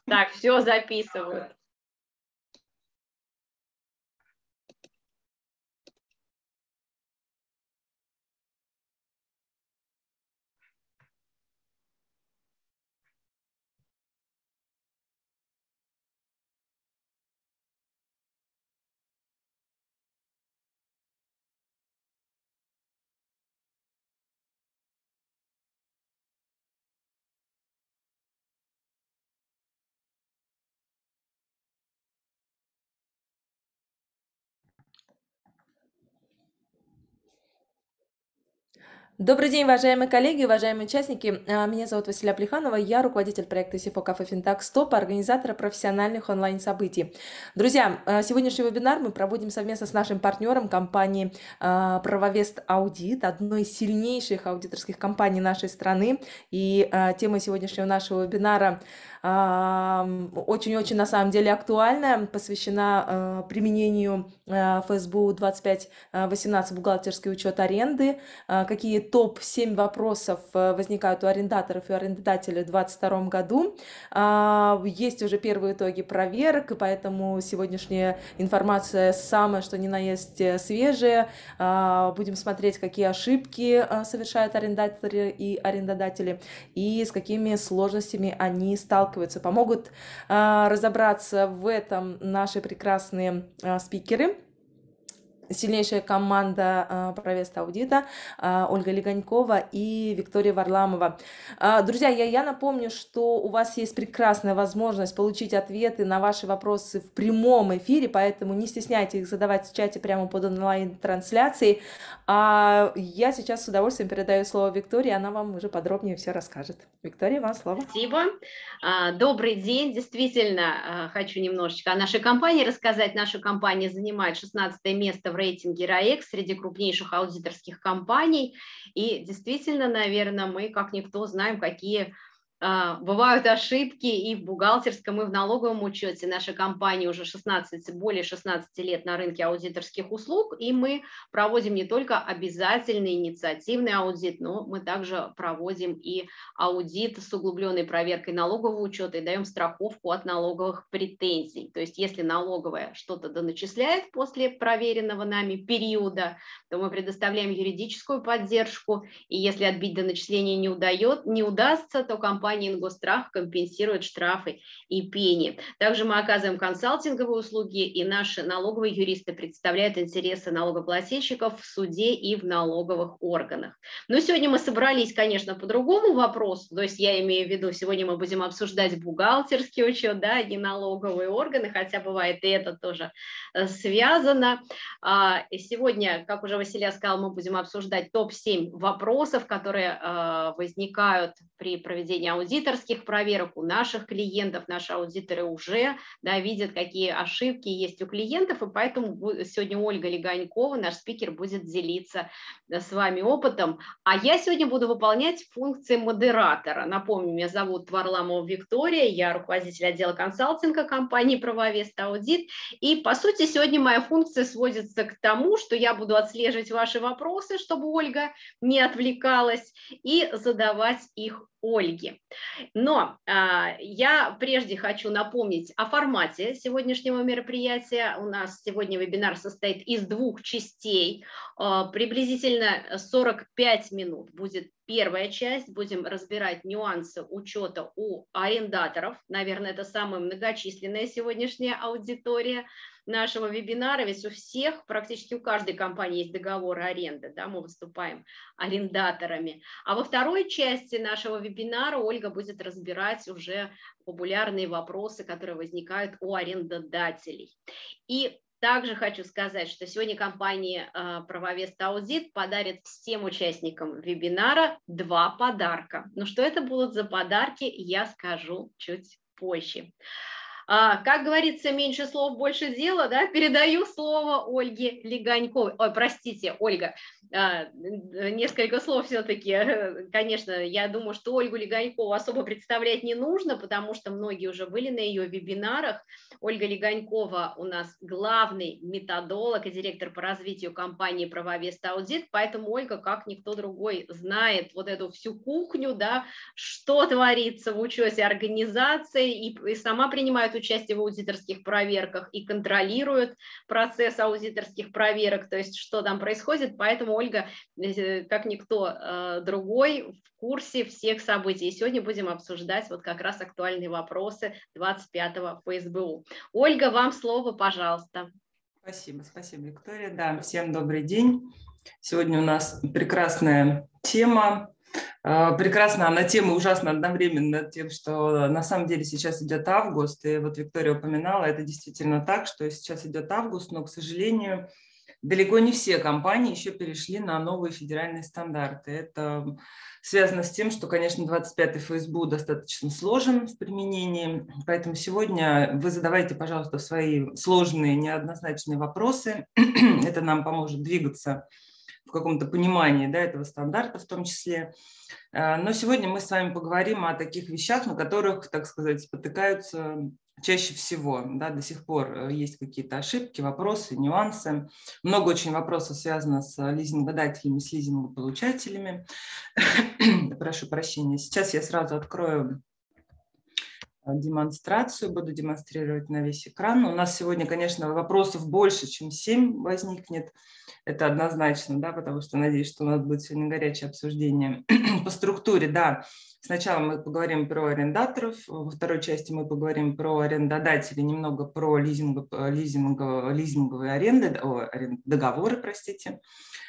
Так, все записывают. Добрый день, уважаемые коллеги, уважаемые участники. Меня зовут Василия Плеханова, я руководитель проекта СИФО Кафе Финтак Стоп, организатора профессиональных онлайн-событий. Друзья, сегодняшний вебинар мы проводим совместно с нашим партнером компанией Правовест Аудит, одной из сильнейших аудиторских компаний нашей страны. И тема сегодняшнего нашего вебинара очень-очень на самом деле актуальная, посвящена применению ФСБУ 2518 бухгалтерский учет аренды, какие топ-7 вопросов возникают у арендаторов и арендодателей в 2022 году. Есть уже первые итоги проверок, и поэтому сегодняшняя информация самая, что ни на есть, свежая. Будем смотреть, какие ошибки совершают арендаторы и арендодатели, и с какими сложностями они сталкиваются. Помогут разобраться в этом наши прекрасные спикеры. Сильнейшая команда Правовест Аудита, Ольга Легонькова и Виктория Варламова. Друзья, я напомню, что у вас есть прекрасная возможность получить ответы на ваши вопросы в прямом эфире, поэтому не стесняйтесь их задавать в чате прямо под онлайн-трансляцией. Я сейчас с удовольствием передаю слово Виктории, она вам уже подробнее все расскажет. Виктория, вам слово. Спасибо. Добрый день. Действительно, хочу немножечко о нашей компании рассказать. Наша компания занимает 16 место в рейтинге RAEX среди крупнейших аудиторских компаний. И действительно, наверное, мы, как никто, знаем, какие бывают ошибки и в бухгалтерском, и в налоговом учете. Наша компания уже более 16 лет на рынке аудиторских услуг, и мы проводим не только обязательный инициативный аудит, но мы также проводим и аудит с углубленной проверкой налогового учета и даем страховку от налоговых претензий. То есть если налоговая что-то доначисляет после проверенного нами периода, то мы предоставляем юридическую поддержку, и если отбить доначисление не удастся, то компания Ингосстрах компенсирует штрафы и пени. Также мы оказываем консалтинговые услуги, и наши налоговые юристы представляют интересы налогоплательщиков в суде и в налоговых органах. Но сегодня мы собрались, конечно, по другому вопросу, то есть я имею в виду, сегодня мы будем обсуждать бухгалтерский учет, да, не налоговые органы, хотя бывает и это тоже связано. И сегодня, как уже Василия сказал, мы будем обсуждать топ-7 вопросов, которые возникают при проведении аудиторских проверок у наших клиентов. Наши аудиторы уже, да, видят, какие ошибки есть у клиентов, и поэтому сегодня Ольга Легонькова, наш спикер, будет делиться с вами опытом. А я сегодня буду выполнять функции модератора. Напомню, меня зовут Варламова Виктория, я руководитель отдела консалтинга компании Правовест Аудит. И, по сути, сегодня моя функция сводится к тому, что я буду отслеживать ваши вопросы, чтобы Ольга не отвлекалась, и задавать их Ольге. Но я прежде хочу напомнить о формате сегодняшнего мероприятия. У нас сегодня вебинар состоит из двух частей. Приблизительно 45 минут будет первая часть. Будем разбирать нюансы учета у арендаторов. Наверное, это самая многочисленная сегодняшняя аудитория нашего вебинара, ведь у всех, практически у каждой компании есть договор аренды, да, мы выступаем арендаторами. А во второй части нашего вебинара Ольга будет разбирать уже популярные вопросы, которые возникают у арендодателей. И также хочу сказать, что сегодня компания Правовест Аудит подарит всем участникам вебинара 2 подарка. Но что это будут за подарки, я скажу чуть позже. Как говорится, меньше слов, больше дела, да? Передаю слово Ольге Легоньковой. Ой, простите, Ольга, несколько слов все-таки. Конечно, я думаю, что Ольгу Легонькову особо представлять не нужно, потому что многие уже были на ее вебинарах. Ольга Легонькова у нас главный методолог и директор по развитию компании «Правовест Аудит», поэтому Ольга, как никто другой, знает вот эту всю кухню, да, что творится в учете организации, и сама принимает участие в аудиторских проверках и контролирует процесс аудиторских проверок, то есть что там происходит, поэтому Ольга, как никто другой, в курсе всех событий. И сегодня будем обсуждать вот как раз актуальные вопросы 25-го ФСБУ. Ольга, вам слово, пожалуйста. Спасибо, Виктория. Да, всем добрый день. Сегодня у нас прекрасная тема. Прекрасно она тема, ужасно одновременно тем, что на самом деле сейчас идет август, и вот Виктория упоминала, это действительно так, что сейчас идет август, но, к сожалению, далеко не все компании еще перешли на новые федеральные стандарты. Это связано с тем, что, конечно, 25-й ФСБУ достаточно сложен в применении, поэтому сегодня вы задавайте, пожалуйста, свои сложные, неоднозначные вопросы. Это нам поможет двигаться в каком-то понимании, да, этого стандарта в том числе. Но сегодня мы с вами поговорим о таких вещах, на которых, так сказать, спотыкаются чаще всего. Да, до сих пор есть какие-то ошибки, вопросы, нюансы. Много очень вопросов связано с лизингодателями, с лизингополучателями. Прошу прощения. Сейчас я сразу открою демонстрацию, буду демонстрировать на весь экран. У нас сегодня, конечно, вопросов больше, чем 7 возникнет. Это однозначно, да, потому что надеюсь, что у нас будет сегодня горячее обсуждение. По структуре, да, сначала мы поговорим про арендаторов, во второй части мы поговорим про арендодателей, немного про лизинговые аренды, договоры, простите.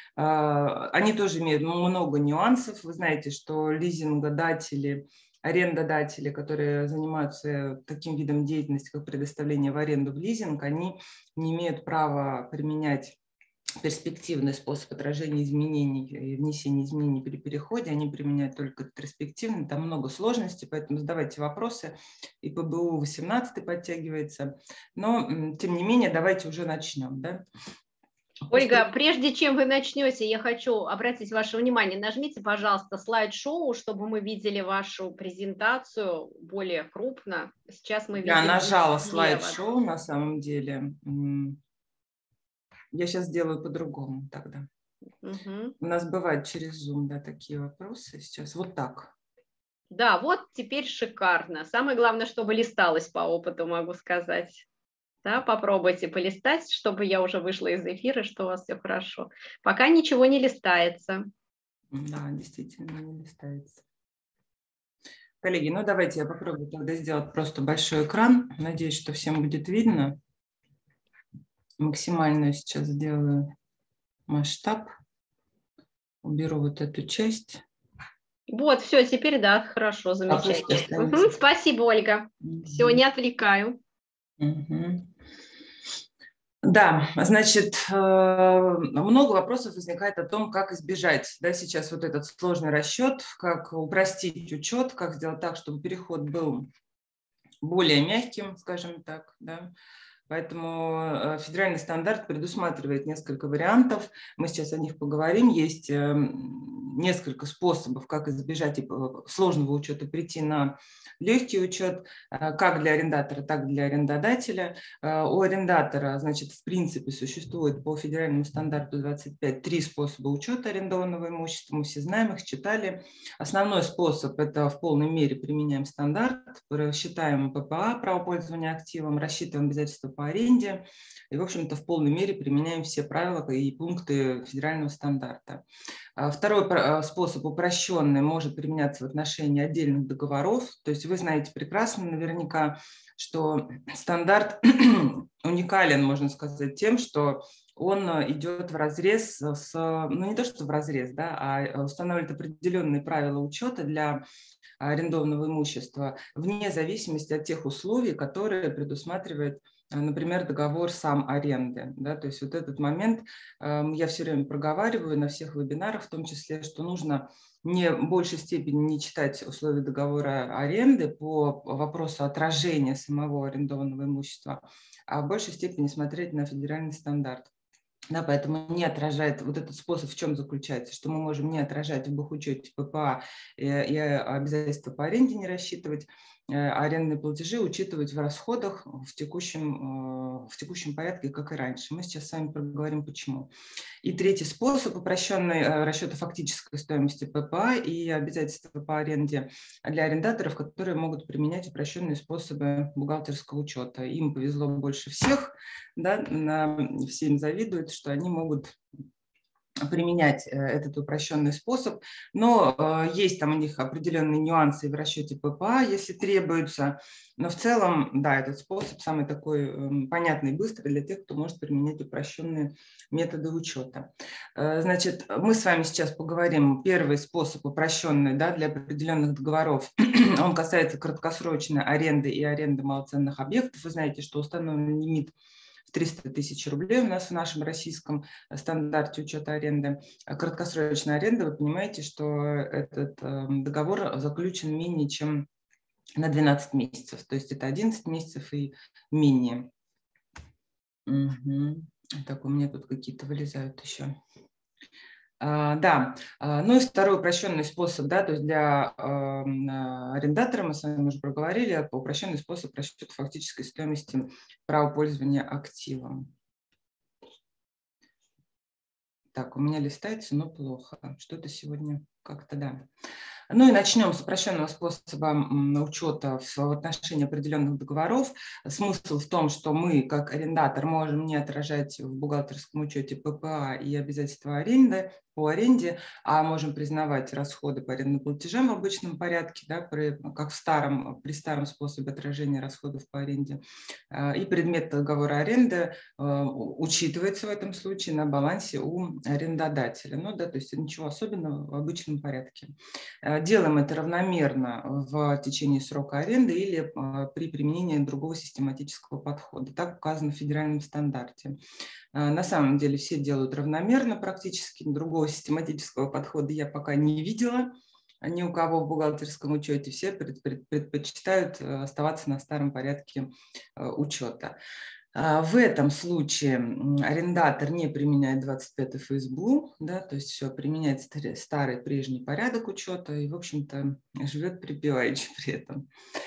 Они тоже имеют много нюансов. Вы знаете, что лизингодатели, арендодатели, которые занимаются таким видом деятельности, как предоставление в аренду в лизинг, они не имеют права применять перспективный способ отражения изменений и внесения изменений при переходе. Они применяют только ретроспективный, там много сложностей, поэтому задавайте вопросы. И ПБУ 18 подтягивается. Но, тем не менее, давайте уже начнем. Да? Ольга, прежде чем вы начнете, я хочу обратить ваше внимание. Нажмите, пожалуйста, слайд-шоу, чтобы мы видели вашу презентацию более крупно. Сейчас мы видим. Я нажала слайд-шоу на самом деле. Я сейчас сделаю по-другому тогда. Угу. У нас бывают через Zoom, да, такие вопросы сейчас. Вот так. Да, вот теперь шикарно. Самое главное, чтобы листалось по опыту, могу сказать. Да, попробуйте полистать, чтобы я уже вышла из эфира, что у вас все хорошо. Пока ничего не листается. Да, действительно не листается. Коллеги, ну давайте я попробую тогда сделать просто большой экран. Надеюсь, что всем будет видно. Максимально сейчас сделаю масштаб. Уберу вот эту часть. Вот, все, теперь да, хорошо, замечательно. Спасибо, Ольга. Все, не отвлекаю. Да, значит, много вопросов возникает о том, как избежать, да, сейчас вот этот сложный расчет, как упростить учет, как сделать так, чтобы переход был более мягким, скажем так, да. Поэтому федеральный стандарт предусматривает несколько вариантов. Мы сейчас о них поговорим. Есть несколько способов, как избежать сложного учета, прийти на легкий учет, как для арендатора, так и для арендодателя. У арендатора, значит, в принципе, существует по федеральному стандарту 25 3 способа учета арендованного имущества. Мы все знаем их, читали. Основной способ – это в полной мере применяем стандарт, считаем ППА, право пользования активом, рассчитываем обязательства по аренде и, в общем-то, в полной мере применяем все правила и пункты федерального стандарта. Второй способ, упрощенный, может применяться в отношении отдельных договоров. То есть вы знаете прекрасно наверняка, что стандарт уникален, можно сказать, тем, что он идет вразрез с, ну не то что вразрез, да, а устанавливает определенные правила учета для арендованного имущества вне зависимости от тех условий, которые предусматривает например, договор сам аренды. Да, то есть вот этот момент я все время проговариваю на всех вебинарах, в том числе, что нужно не в большей степени не читать условия договора аренды по вопросу отражения самого арендованного имущества, а в большей степени смотреть на федеральный стандарт. Да, поэтому не отражает вот этот способ, в чем заключается, что мы можем не отражать в бухучете ППА и обязательства по аренде не рассчитывать, а арендные платежи учитывать в расходах в текущем порядке, как и раньше. Мы сейчас с вами проговорим, почему. И третий способ – упрощенный расчет фактической стоимости ППА и обязательства по аренде для арендаторов, которые могут применять упрощенные способы бухгалтерского учета. Им повезло больше всех, да, все им завидуют, что они могут применять этот упрощенный способ, но есть там у них определенные нюансы в расчете ППА, если требуется, но в целом, да, этот способ самый такой понятный и быстрый для тех, кто может применять упрощенные методы учета. Значит, мы с вами сейчас поговорим, первый способ упрощенный, да, для определенных договоров, он касается краткосрочной аренды и аренды малоценных объектов. Вы знаете, что установлен лимит 300 тысяч рублей у нас в нашем российском стандарте учета аренды. Краткосрочная аренда, вы понимаете, что этот договор заключен менее чем на 12 месяцев, то есть это 11 месяцев и менее. Угу. Так, у меня тут какие-то вылезают еще. Да, ну и второй упрощенный способ, да, то есть для арендатора, мы с вами уже проговорили, упрощенный способ расчета фактической стоимости права пользования активом. Так, у меня листается, но плохо. Что-то сегодня как-то, да. Ну и начнем с упрощенного способа учета в отношении определенных договоров. Смысл в том, что мы, как арендатор, можем не отражать в бухгалтерском учете ППА и обязательства аренды по аренде, а можем признавать расходы по арендным платежам в обычном порядке, да, как при старом способе отражения расходов по аренде. И предмет договора аренды учитывается в этом случае на балансе у арендодателя. Ну, да, то есть ничего особенного в обычном порядке. Делаем это равномерно в течение срока аренды или при применении другого систематического подхода. Так указано в федеральном стандарте. На самом деле все делают равномерно практически. Другого систематического подхода я пока не видела ни у кого в бухгалтерском учете. Все предпочитают оставаться на старом порядке учета. В этом случае арендатор не применяет 25-й ФСБУ, да, то есть все, применяет старый прежний порядок учета и, в общем-то, живет припеваючи при этом.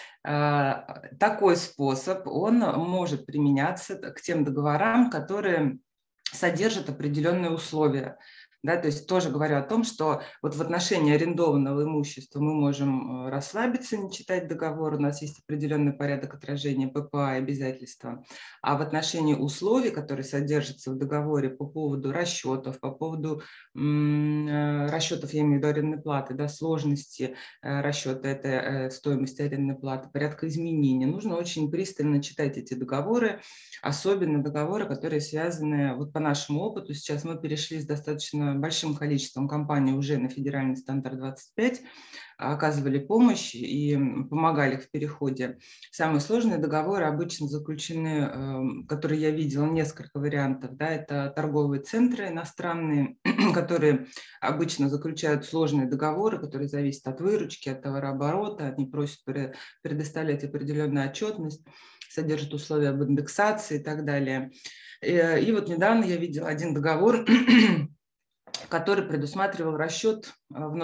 Такой способ, он может применяться к тем договорам, которые содержат определенные условия. Да, то есть тоже говорю о том, что вот в отношении арендованного имущества мы можем расслабиться, не читать договор, у нас есть определенный порядок отражения ППА и обязательства, а в отношении условий, которые содержатся в договоре по поводу расчетов, по поводу расчетов, я имею в виду арендной платы, да, сложности расчета этой стоимости арендной платы, порядка изменения, нужно очень пристально читать эти договоры, особенно договоры, которые связаны, вот по нашему опыту, сейчас мы перешли с достаточно большим количеством компаний уже на федеральный стандарт 25, оказывали помощь и помогали в переходе. Самые сложные договоры обычно заключены, которые я видела, несколько вариантов. Да, это торговые центры иностранные, которые обычно заключают сложные договоры, которые зависят от выручки, от товарооборота. Они просят предоставлять определенную отчетность, содержат условия об индексации и так далее. И вот недавно я видела один договор, который предусматривал расчет в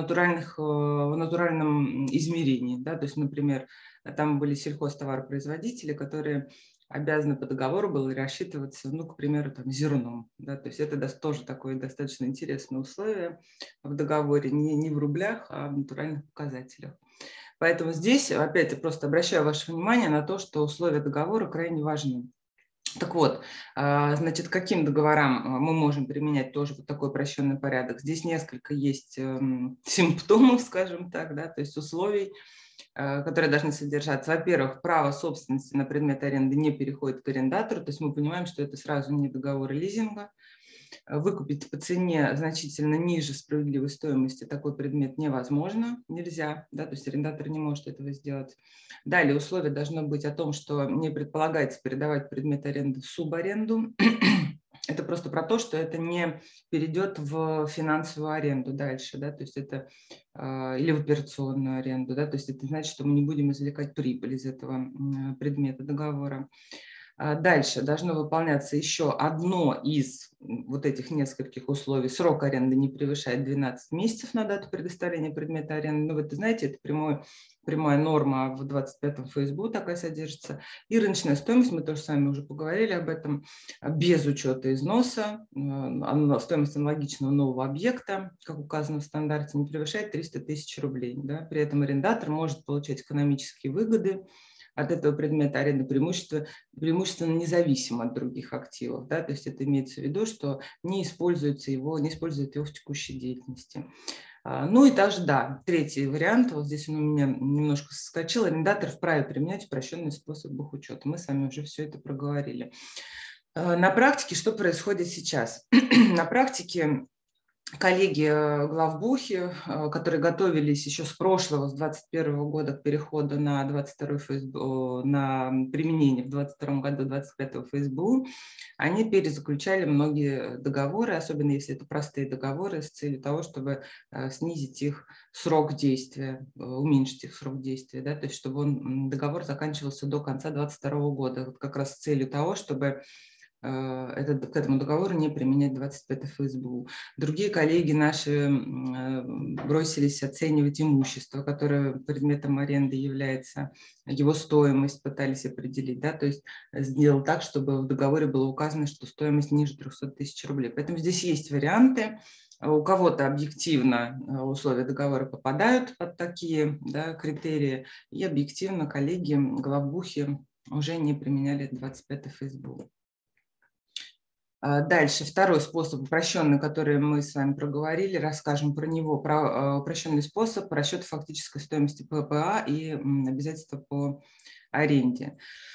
натуральном измерении. Да? То есть, например, там были сельхозтоваропроизводители, которые обязаны по договору были рассчитываться, ну, к примеру, там, зерном. Да? То есть это тоже такое достаточно интересное условие в договоре, не в рублях, а в натуральных показателях. Поэтому здесь, опять, я просто обращаю ваше внимание на то, что условия договора крайне важны. Так вот, значит, каким договорам мы можем применять тоже вот такой упрощенный порядок? Здесь несколько есть симптомов, скажем так, да, то есть условий, которые должны содержаться. Во-первых, право собственности на предмет аренды не переходит к арендатору, то есть мы понимаем, что это сразу не договор лизинга. выкупить по цене значительно ниже справедливой стоимости такой предмет невозможно, нельзя, да, то есть арендатор не может этого сделать. Далее условие должно быть о том, что не предполагается передавать предмет аренды в субаренду. Это просто про то, что это не перейдет в финансовую аренду дальше, да, то есть это или в операционную аренду, да, то есть это значит, что мы не будем извлекать прибыль из этого предмета договора. Дальше должно выполняться еще одно из вот этих нескольких условий. Срок аренды не превышает 12 месяцев на дату предоставления предмета аренды. Ну, вы знаете, это прямая норма в 25-м ФСБУ такая содержится. И рыночная стоимость, мы тоже с вами уже поговорили об этом, без учета износа, стоимость аналогичного нового объекта, как указано в стандарте, не превышает 300 тысяч рублей. Да? При этом арендатор может получать экономические выгоды от этого предмета аренды преимущественно независимо от других активов. Да? То есть это имеется в виду, что не используют его в текущей деятельности. Ну и также, да, третий вариант, вот здесь он у меня немножко соскочил, арендатор вправе применять упрощенный способ бухучета. Мы с вами уже все это проговорили. На практике что происходит сейчас? На практике коллеги главбухи, которые готовились еще с прошлого, с 2021 года к переходу на 22 ФСБУ, на применение в 2022 году 25 ФСБУ, они перезаключали многие договоры, особенно если это простые договоры, с целью того, чтобы снизить их срок действия, уменьшить их срок действия, да, то есть чтобы договор заканчивался до конца 2022 года, вот как раз с целью того, чтобы к этому договору не применять 25 ФСБУ. Другие коллеги наши бросились оценивать имущество, которое предметом аренды является, его стоимость пытались определить, да, то есть сделал так, чтобы в договоре было указано, что стоимость ниже 300 тысяч рублей. Поэтому здесь есть варианты. У кого-то объективно условия договора попадают под такие, да, критерии, и объективно коллеги главбухи уже не применяли 25 ФСБУ. Дальше, второй способ упрощенный, который мы с вами проговорили, расскажем про него, про упрощенный способ расчета фактической стоимости ППА и обязательства по аренде.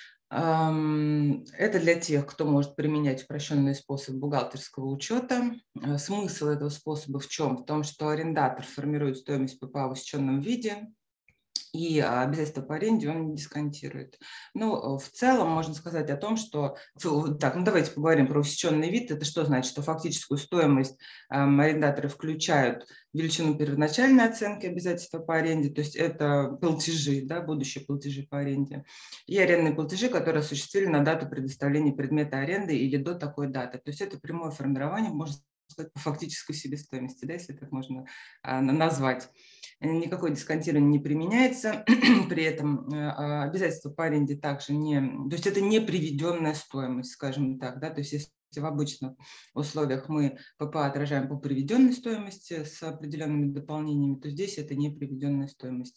Это для тех, кто может применять упрощенный способ бухгалтерского учета. Смысл этого способа в чем? В том, что арендатор формирует стоимость ППА в усеченном виде, и обязательства по аренде он не дисконтирует. Ну, в целом можно сказать о том, что... Так, ну давайте поговорим про усеченный вид. Это что значит? Что фактическую стоимость арендаторы включают величину первоначальной оценки обязательства по аренде, то есть это платежи, да, будущие платежи по аренде, и арендные платежи, которые осуществили на дату предоставления предмета аренды или до такой даты. То есть это прямое формирование, можно сказать, по фактической себестоимости, да, если так можно назвать. Никакое дисконтирование не применяется, при этом обязательства по аренде также не, то есть это не приведенная стоимость, скажем так, да, то есть если в обычных условиях мы ППА отражаем по приведенной стоимости с определенными дополнениями, то здесь это не приведенная стоимость.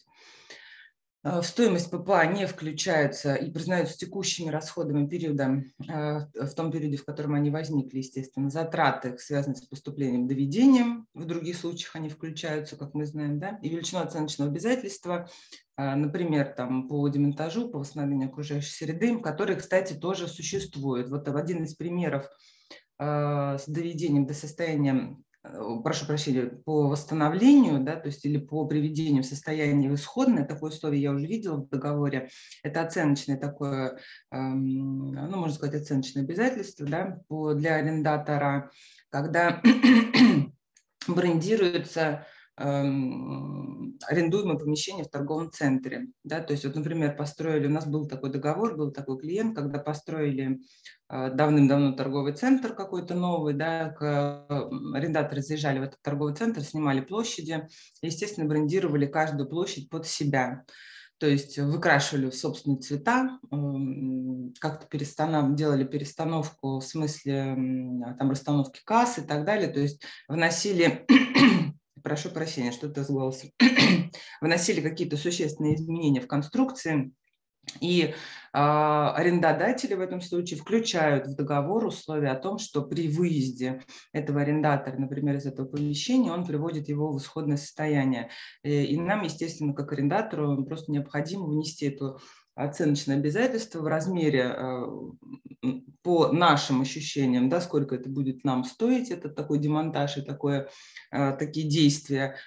В стоимость ППА не включаются и признаются текущими расходами периода, в том периоде, в котором они возникли, естественно, затраты, связанные с поступлением, доведением. В других случаях они включаются, как мы знаем, да, и величину оценочного обязательства, например, там, по демонтажу, по восстановлению окружающей среды, которые, кстати, тоже существуют. Вот один из примеров с доведением до состояния, прошу прощения, по восстановлению, да, то есть или по приведению в состояние исходное, такое условие я уже видела в договоре, это оценочное такое, ну, можно сказать, оценочное обязательство, да, для арендатора, когда брендируется арендуемое помещение в торговом центре. Да? То есть, вот, например, построили, у нас был такой договор, был такой клиент, когда построили давным-давно торговый центр какой-то новый, да, арендаторы заезжали в этот торговый центр, снимали площади, естественно, брендировали каждую площадь под себя. То есть выкрашивали в собственные цвета, как-то делали перестановку в смысле там, расстановки касс и так далее. То есть вносили, прошу прощения, что-то с голосом, вносили какие-то существенные изменения в конструкции. И арендодатели в этом случае включают в договор условия о том, что при выезде этого арендатора, например, из этого помещения, он приводит его в исходное состояние. И нам, естественно, как арендатору, просто необходимо внести это оценочное обязательство в размере, по нашим ощущениям, да, сколько это будет нам стоить, это такой демонтаж и такие действия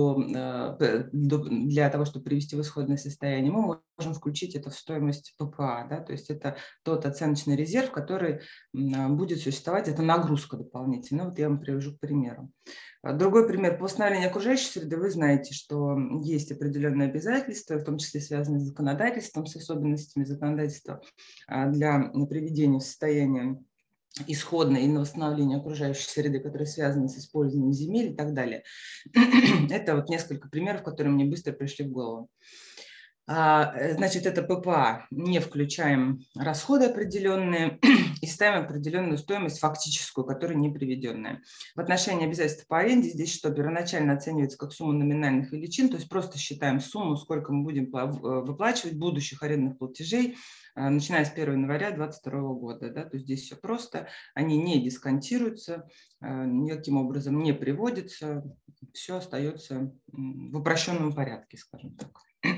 для того, чтобы привести в исходное состояние, мы можем включить это в стоимость ППА. Да, то есть это тот оценочный резерв, который будет существовать, это нагрузка дополнительная. Вот я вам привожу к примеру. Другой пример. По восстановлению окружающей среды вы знаете, что есть определенные обязательства, в том числе связанные с законодательством, с особенностями законодательства для приведения в состояние исходное и на восстановление окружающей среды, которые связаны с использованием земель и так далее. Это вот несколько примеров, которые мне быстро пришли в голову. Значит, это ППА. Не включаем расходы определенные и ставим определенную стоимость фактическую, которая не приведенная. В отношении обязательств по аренде здесь что? Первоначально оценивается как сумма номинальных величин, то есть просто считаем сумму, сколько мы будем выплачивать будущих арендных платежей, начиная с 1 января 2022 года. Да? То есть здесь все просто, они не дисконтируются, никаким образом не приводятся, все остается в упрощенном порядке, скажем так.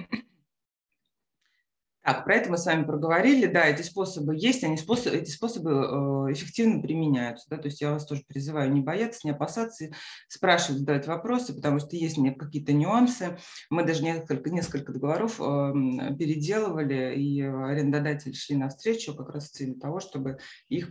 Так, про это мы с вами проговорили. Да, эти способы есть, эти способы эффективно применяются. Да? То есть я вас тоже призываю не бояться, не опасаться, спрашивать, задавать вопросы, потому что есть какие-то нюансы. Мы даже несколько договоров переделывали, и арендодатели шли навстречу как раз с целью того, чтобы их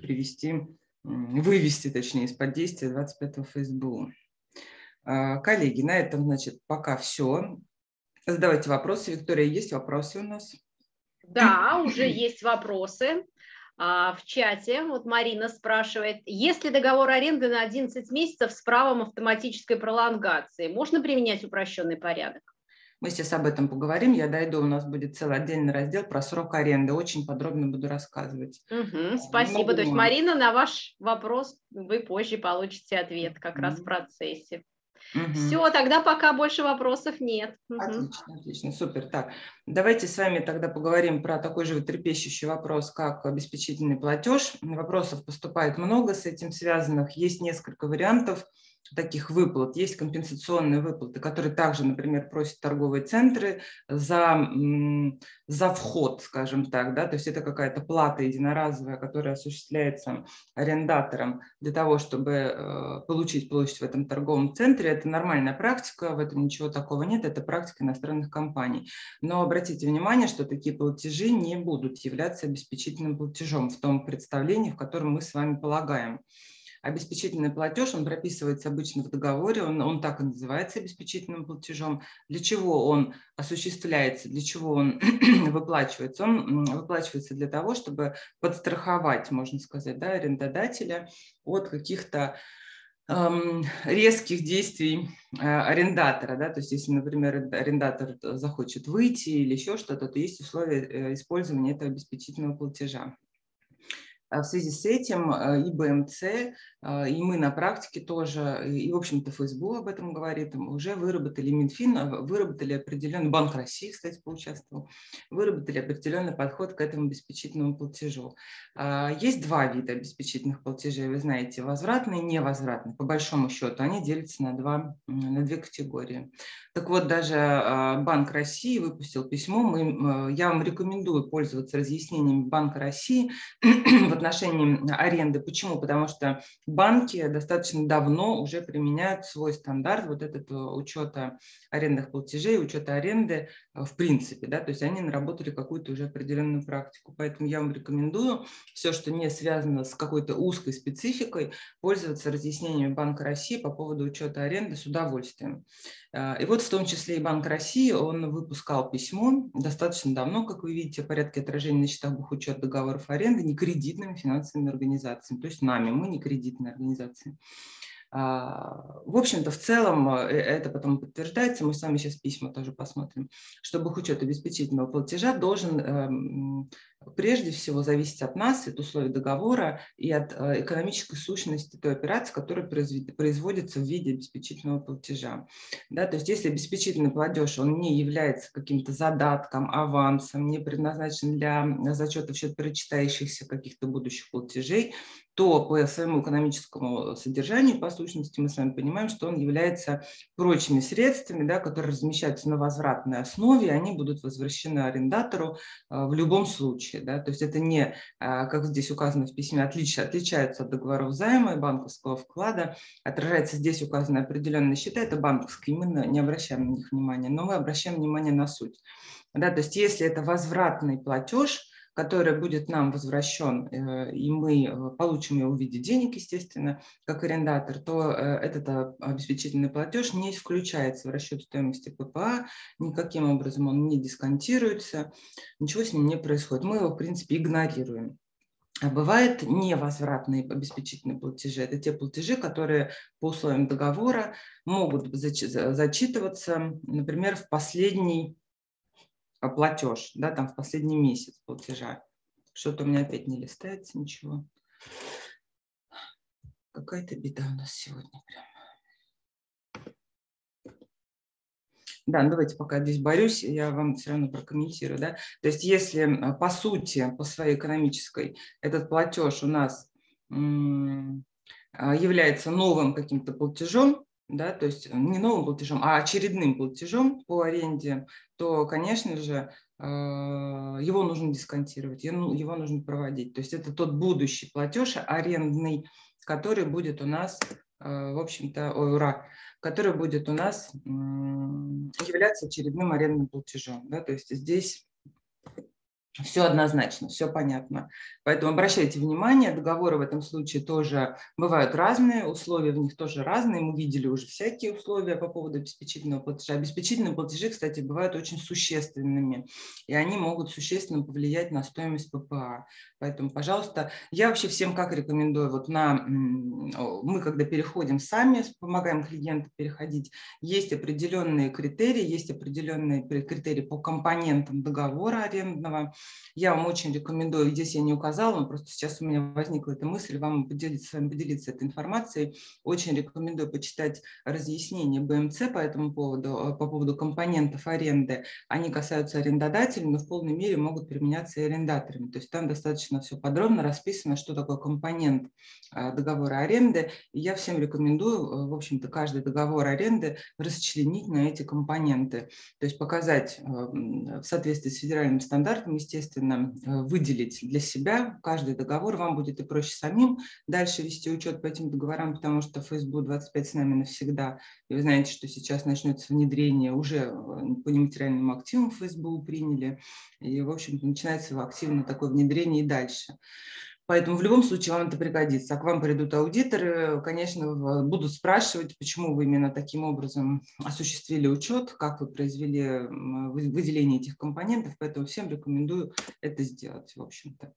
вывести, точнее, из-под действия 25-го ФСБУ. Коллеги, на этом, значит, пока все. Задавайте вопросы. Виктория, есть вопросы у нас? Да, уже есть вопросы в чате. Вот Марина спрашивает, есть ли договор аренды на 11 месяцев с правом автоматической пролонгации? Можно применять упрощенный порядок? Мы сейчас об этом поговорим. Я дойду, у нас будет целый отдельный раздел про срок аренды. Очень подробно буду рассказывать. Спасибо. То есть, Марина, на ваш вопрос вы позже получите ответ как раз в процессе. Все, тогда пока больше вопросов нет. Отлично, отлично, супер. Так, давайте с вами тогда поговорим про такой же трепещущий вопрос, как обеспечительный платеж. Вопросов поступает много с этим связанных. Есть несколько вариантов таких выплат. Есть компенсационные выплаты, которые также, например, просят торговые центры за вход, скажем так. Да? То есть это какая-то плата единоразовая, которая осуществляется арендатором для того, чтобы получить площадь в этом торговом центре. Это нормальная практика, в этом ничего такого нет, это практика иностранных компаний. Но обратите внимание, что такие платежи не будут являться обеспечительным платежом в том представлении, в котором мы с вами полагаем. Обеспечительный платеж, он прописывается обычно в договоре, он так и называется обеспечительным платежом. Для чего он осуществляется, для чего он выплачивается? Он выплачивается для того, чтобы подстраховать, можно сказать, да, арендодателя от каких-то резких действий арендатора. Да? То есть если, например, арендатор захочет выйти или еще что-то, то есть условия использования этого обеспечительного платежа. В связи с этим и БМЦ, и мы на практике тоже, и, в общем-то, ФСБУ об этом говорит, уже выработали, Минфин выработали определенный, Банк России, кстати, поучаствовал, выработали определенный подход к этому обеспечительному платежу. Есть два вида обеспечительных платежей, вы знаете, возвратные и невозвратные. По большому счету они делятся на две категории. Так вот, даже Банк России выпустил письмо, я вам рекомендую пользоваться разъяснениями Банка России в отношении аренды. Почему? Потому что банки достаточно давно уже применяют свой стандарт вот этот учета арендных платежей, учета аренды в принципе. Да? То есть они наработали какую-то уже определенную практику. Поэтому я вам рекомендую все, что не связано с какой-то узкой спецификой, пользоваться разъяснениями Банка России по поводу учета аренды с удовольствием. И вот в том числе и Банк России, он выпускал письмо достаточно давно, как вы видите, о порядке отражения на счетах бухучета договоров аренды некредитными финансовыми организациями, то есть нами, мы не кредитные организации. В общем-то, в целом, это потом подтверждается, мы с вами сейчас письма тоже посмотрим, что бухучет обеспечительного платежа должен прежде всего зависеть от нас, от условий договора и от экономической сущности той операции, которая производится в виде обеспечительного платежа. Да, то есть если обеспечительный платеж, он не является каким-то задатком, авансом, не предназначен для зачета в счет причитающихся каких-то будущих платежей, то по своему экономическому содержанию, по сущности, мы с вами понимаем, что он является прочими средствами, да, которые размещаются на возвратной основе, и они будут возвращены арендатору в любом случае. Да. То есть это не, как здесь указано в письме, отличается от договоров займа и банковского вклада, отражается здесь указаны определенные счета, это банковские, мы не обращаем на них внимания, но мы обращаем внимание на суть. Да, то есть если это возвратный платеж, который будет нам возвращен, и мы получим его в виде денег, естественно, как арендатор, то этот обеспечительный платеж не включается в расчет стоимости ППА, никаким образом он не дисконтируется, ничего с ним не происходит. Мы его, в принципе, игнорируем. А бывают невозвратные обеспечительные платежи. Это те платежи, которые по условиям договора могут зачитываться, например, в последний платеж, да, там в последний месяц платежа. Что-то у меня опять не листается, ничего. Какая-то беда у нас сегодня прям. Да, ну давайте пока здесь борюсь, я вам все равно прокомментирую. Да? То есть если по сути, по своей экономической, этот платеж у нас является новым каким-то платежом, да, то есть не новым платежом, а очередным платежом по аренде, то, конечно же, его нужно дисконтировать, его нужно проводить. То есть это тот будущий платеж арендный, который будет у нас, в общем-то, который будет у нас являться очередным арендным платежом. Да? То есть здесь все однозначно, все понятно. Поэтому обращайте внимание, договоры в этом случае тоже бывают разные, условия в них тоже разные. Мы видели уже всякие условия по поводу обеспечительного платежа. Обеспечительные платежи, кстати, бывают очень существенными, и они могут существенно повлиять на стоимость ППА. Поэтому, пожалуйста, я вообще всем как рекомендую, вот мы когда переходим сами, помогаем клиенту переходить, есть определенные критерии по компонентам договора арендного. Я вам очень рекомендую, здесь я не указала, но просто сейчас у меня возникла эта мысль, с вами поделиться этой информацией. Очень рекомендую почитать разъяснения БМЦ по этому поводу, по поводу компонентов аренды. Они касаются арендодателей, но в полной мере могут применяться и арендаторами. То есть там достаточно все подробно расписано, что такое компонент договора аренды. И я всем рекомендую, в общем-то, каждый договор аренды расчленить на эти компоненты. То есть показать в соответствии с федеральным стандартом, естественно, выделить для себя каждый договор. Вам будет и проще самим дальше вести учет по этим договорам, потому что ФСБУ 25 с нами навсегда. И вы знаете, что сейчас начнется внедрение, уже по нематериальным активам ФСБУ приняли. И, в общем-то, начинается активно такое внедрение и дальше. Поэтому в любом случае вам это пригодится. А к вам придут аудиторы, конечно, будут спрашивать, почему вы именно таким образом осуществили учет, как вы произвели выделение этих компонентов. Поэтому всем рекомендую это сделать, в общем-то.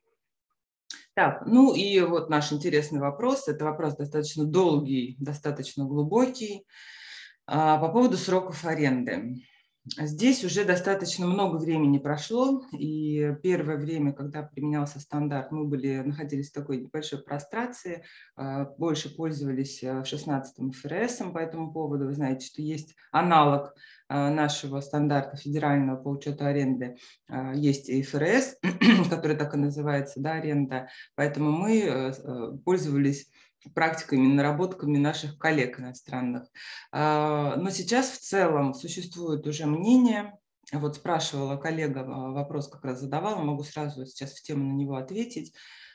Так, ну и вот наш интересный вопрос. Это вопрос достаточно долгий, достаточно глубокий. По поводу сроков аренды. Здесь уже достаточно много времени прошло, и первое время, когда применялся стандарт, мы находились в такой небольшой прострации, больше пользовались 16-м ФРС по этому поводу. Вы знаете, что есть аналог нашего стандарта федерального по учету аренды, есть и ФРС, который так и называется, да, аренда, поэтому мы пользовались практиками, наработками наших коллег иностранных. Но сейчас в целом существует уже мнение, вот спрашивала коллега, вопрос как раз задавала, могу сразу сейчас в тему на него ответить,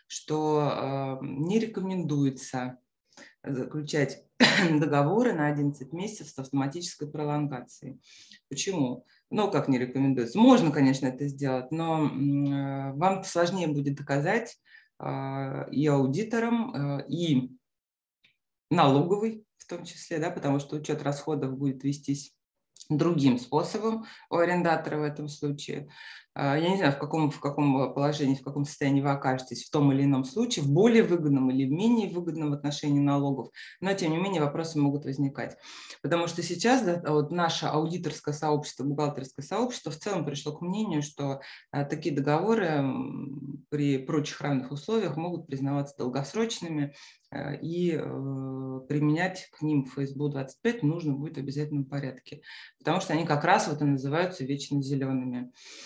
что не рекомендуется заключать договоры на 11 месяцев с автоматической пролонгацией. Почему? Ну, как не рекомендуется? Можно, конечно, это сделать, но вам сложнее будет доказать и аудиторам, и налоговый в том числе, да, потому что учет расходов будет вестись другим способом у арендатора в этом случае. Я не знаю, в каком положении, в каком состоянии вы окажетесь в том или ином случае, в более выгодном или в менее выгодном в отношении налогов, но тем не менее вопросы могут возникать. Потому что сейчас вот наше аудиторское сообщество, бухгалтерское сообщество в целом пришло к мнению, что такие договоры при прочих равных условиях могут признаваться долгосрочными, и применять к ним ФСБУ 25 нужно будет в обязательном порядке, потому что они как раз вот и называются вечно зелеными.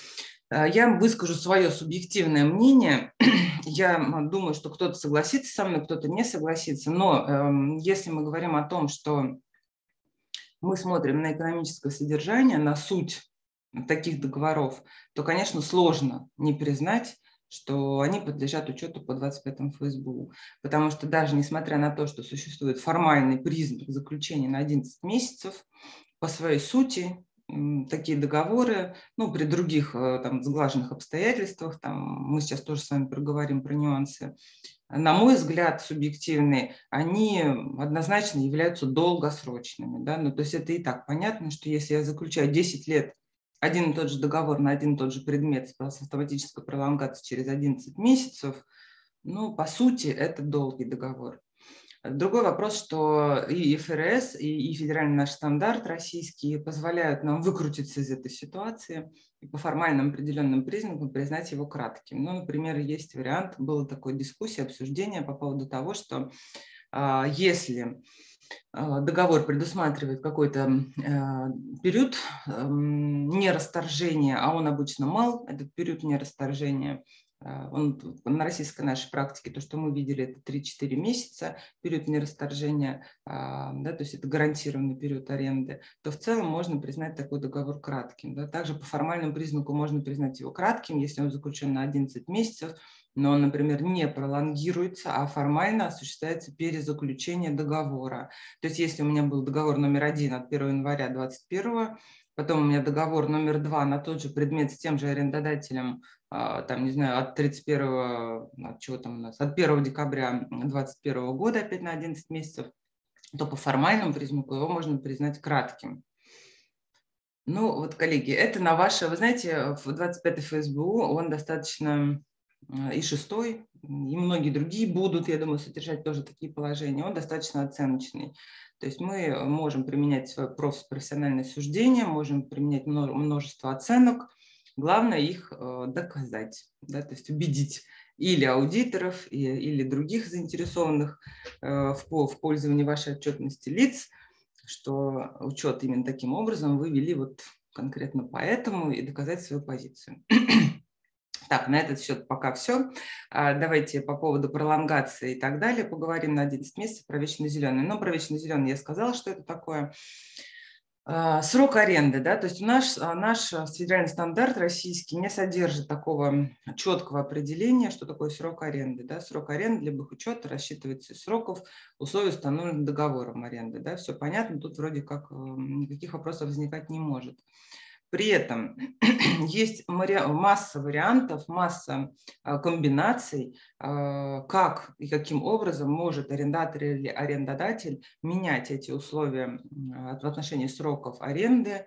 Я выскажу свое субъективное мнение. Я думаю, что кто-то согласится со мной, кто-то не согласится. Но если мы говорим о том, что мы смотрим на экономическое содержание, на суть таких договоров, то, конечно, сложно не признать, что они подлежат учету по 25 ФСБУ. Потому что даже несмотря на то, что существует формальный признак заключения на 11 месяцев, по своей сути такие договоры, ну, при других там, сглаженных обстоятельствах, там, мы сейчас тоже с вами проговорим про нюансы, на мой взгляд, субъективные, они однозначно являются долгосрочными. Да? Ну, то есть это и так понятно, что если я заключаю 10 лет один и тот же договор на один и тот же предмет с автоматической пролонгацией через 11 месяцев, ну, по сути, это долгий договор. Другой вопрос, что и ФРС, и федеральный наш стандарт российский позволяют нам выкрутиться из этой ситуации и по формальным определенным признакам признать его кратким. Ну, например, есть вариант, была такая дискуссия, обсуждение по поводу того, что если договор предусматривает какой-то период нерасторжения, а он обычно мал, этот период нерасторжения, он на российской нашей практике, то, что мы видели, это 3-4 месяца, период нерасторжения, да, то есть это гарантированный период аренды, то в целом можно признать такой договор кратким. Да. Также по формальному признаку можно признать его кратким, если он заключен на 11 месяцев, но он, например, не пролонгируется, а формально осуществляется перезаключение договора. То есть если у меня был договор номер 1 от 1 января 2021, потом у меня договор номер 2 на тот же предмет с тем же арендодателем, там, не знаю, от 31, от чего там у нас, от 1 декабря 2021 года, опять на 11 месяцев, то по формальному признаку его можно признать кратким. Ну вот, коллеги, это на ваше, вы знаете, в 25 ФСБУ он достаточно, и 6, и многие другие будут, я думаю, содержать тоже такие положения, он достаточно оценочный. То есть мы можем применять свое профессиональное суждение, можем применять множество оценок, главное их доказать, да, то есть убедить или аудиторов, или других заинтересованных в пользовании вашей отчетности лиц, что учет именно таким образом вы вели вот конкретно поэтому, и доказать свою позицию. Так, на этот счет пока все. Давайте по поводу пролонгации и так далее поговорим на 11 месяцев про вечно зеленый. Но про вечно зеленый я сказала, что это такое. Срок аренды, да, то есть наш федеральный стандарт российский не содержит такого четкого определения, что такое срок аренды. Да. Срок аренды для бухучета рассчитывается из сроков условий, установленных договором аренды. Да. Все понятно, тут вроде как никаких вопросов возникать не может. При этом есть масса вариантов, масса комбинаций, как и каким образом может арендатор или арендодатель менять эти условия в отношении сроков аренды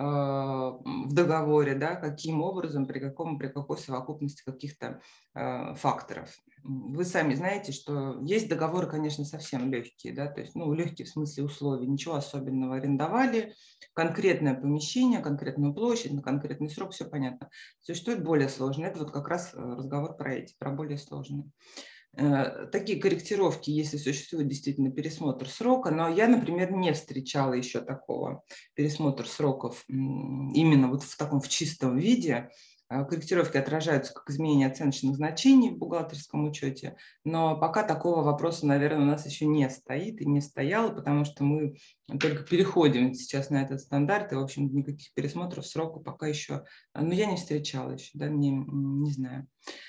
в договоре, да, каким образом, при какой совокупности каких-то факторов. Вы сами знаете, что есть договоры, конечно, совсем легкие, да, то есть, ну, легкие в смысле условий, ничего особенного, арендовали, конкретное помещение, конкретную площадь, на конкретный срок, все понятно. Существует более сложные, это вот как раз разговор про эти, про более сложные. Такие корректировки, если существует действительно пересмотр срока, но я, например, не встречала еще такого пересмотра сроков именно вот в таком в чистом виде. Корректировки отражаются как изменение оценочных значений в бухгалтерском учете, но пока такого вопроса, наверное, у нас еще не стоит и не стояло, потому что мы только переходим сейчас на этот стандарт, и, в общем, никаких пересмотров срока пока еще, но я не встречала еще, да, не знаю.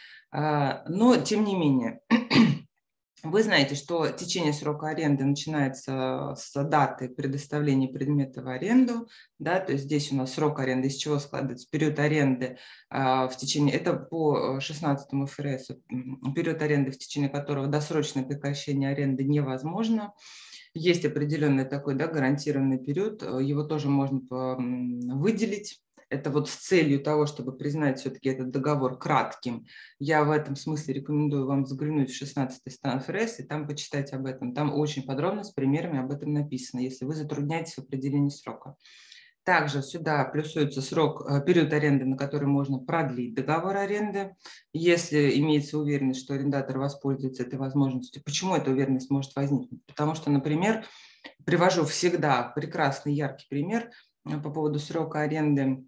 Но, тем не менее, вы знаете, что течение срока аренды начинается с даты предоставления предмета в аренду, да, то есть здесь у нас срок аренды, из чего складывается период аренды в течение, это по 16 ФРС, период аренды, в течение которого досрочное прекращение аренды невозможно. Есть определенный такой, да, гарантированный период, его тоже можно выделить. Это вот с целью того, чтобы признать все-таки этот договор кратким. Я в этом смысле рекомендую вам взглянуть в 16-й стан ФРС и там почитать об этом. Там очень подробно с примерами об этом написано, если вы затрудняетесь в определении срока. Также сюда плюсуется период аренды, на который можно продлить договор аренды, если имеется уверенность, что арендатор воспользуется этой возможностью. Почему эта уверенность может возникнуть? Потому что, например, привожу всегда прекрасный яркий пример по поводу срока аренды.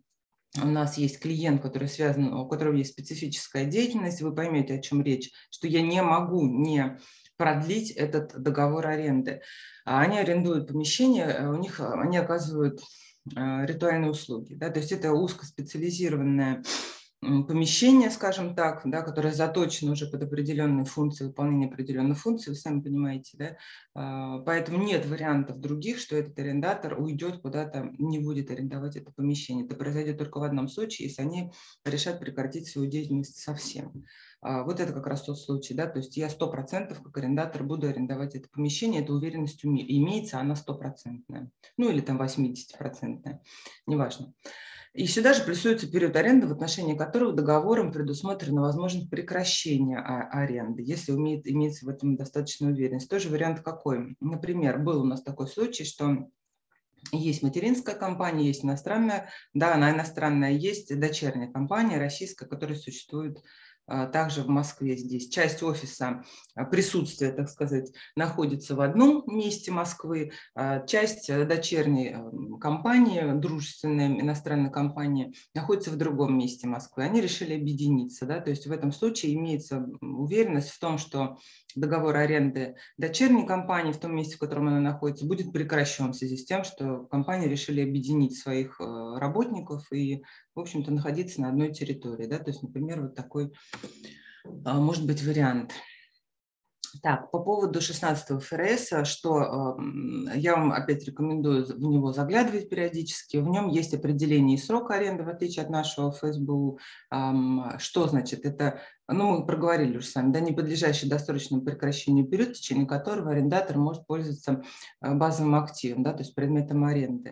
у нас есть клиент, который связан, у которого есть специфическая деятельность, вы поймете, о чем речь, что я не могу не продлить этот договор аренды. Они арендуют помещение, они оказывают ритуальные услуги. Да, то есть это узкоспециализированное помещение, скажем так, да, которое заточено уже под определенные функции, выполнение определенных функций, вы сами понимаете, да, поэтому нет вариантов других, что этот арендатор уйдет куда-то, не будет арендовать это помещение. Это произойдет только в одном случае, если они решат прекратить свою деятельность совсем. Вот это как раз тот случай, да, то есть я 100% как арендатор буду арендовать это помещение, эта уверенность имеется, она 100%, ну или там 80%, неважно. И сюда же плюсуется период аренды, в отношении которого договором предусмотрена возможность прекращения аренды, если имеется в этом достаточная уверенность. Тоже вариант какой? Например, был у нас такой случай, что есть материнская компания, есть иностранная, да, она иностранная, есть дочерняя компания российская, которая существует также в Москве здесь. Часть офиса, присутствие, так сказать, находится в одном месте Москвы, часть дочерней компании, дружественной иностранной компании, находится в другом месте Москвы. Они решили объединиться, да, то есть в этом случае имеется уверенность в том, что договор аренды дочерней компании в том месте, в котором она находится, будет прекращен в связи с тем, что компании решили объединить своих работников и, в общем-то, находиться на одной территории. Да? То есть, например, вот такой может быть вариант. Так, по поводу 16-го ФРС, что я вам опять рекомендую в него заглядывать периодически. В нем есть определение и срок аренды, в отличие от нашего ФСБУ. Что значит? Это, ну, мы проговорили уже с вами, да, не подлежащий досрочному прекращению период, в течение которого арендатор может пользоваться базовым активом, да, то есть предметом аренды.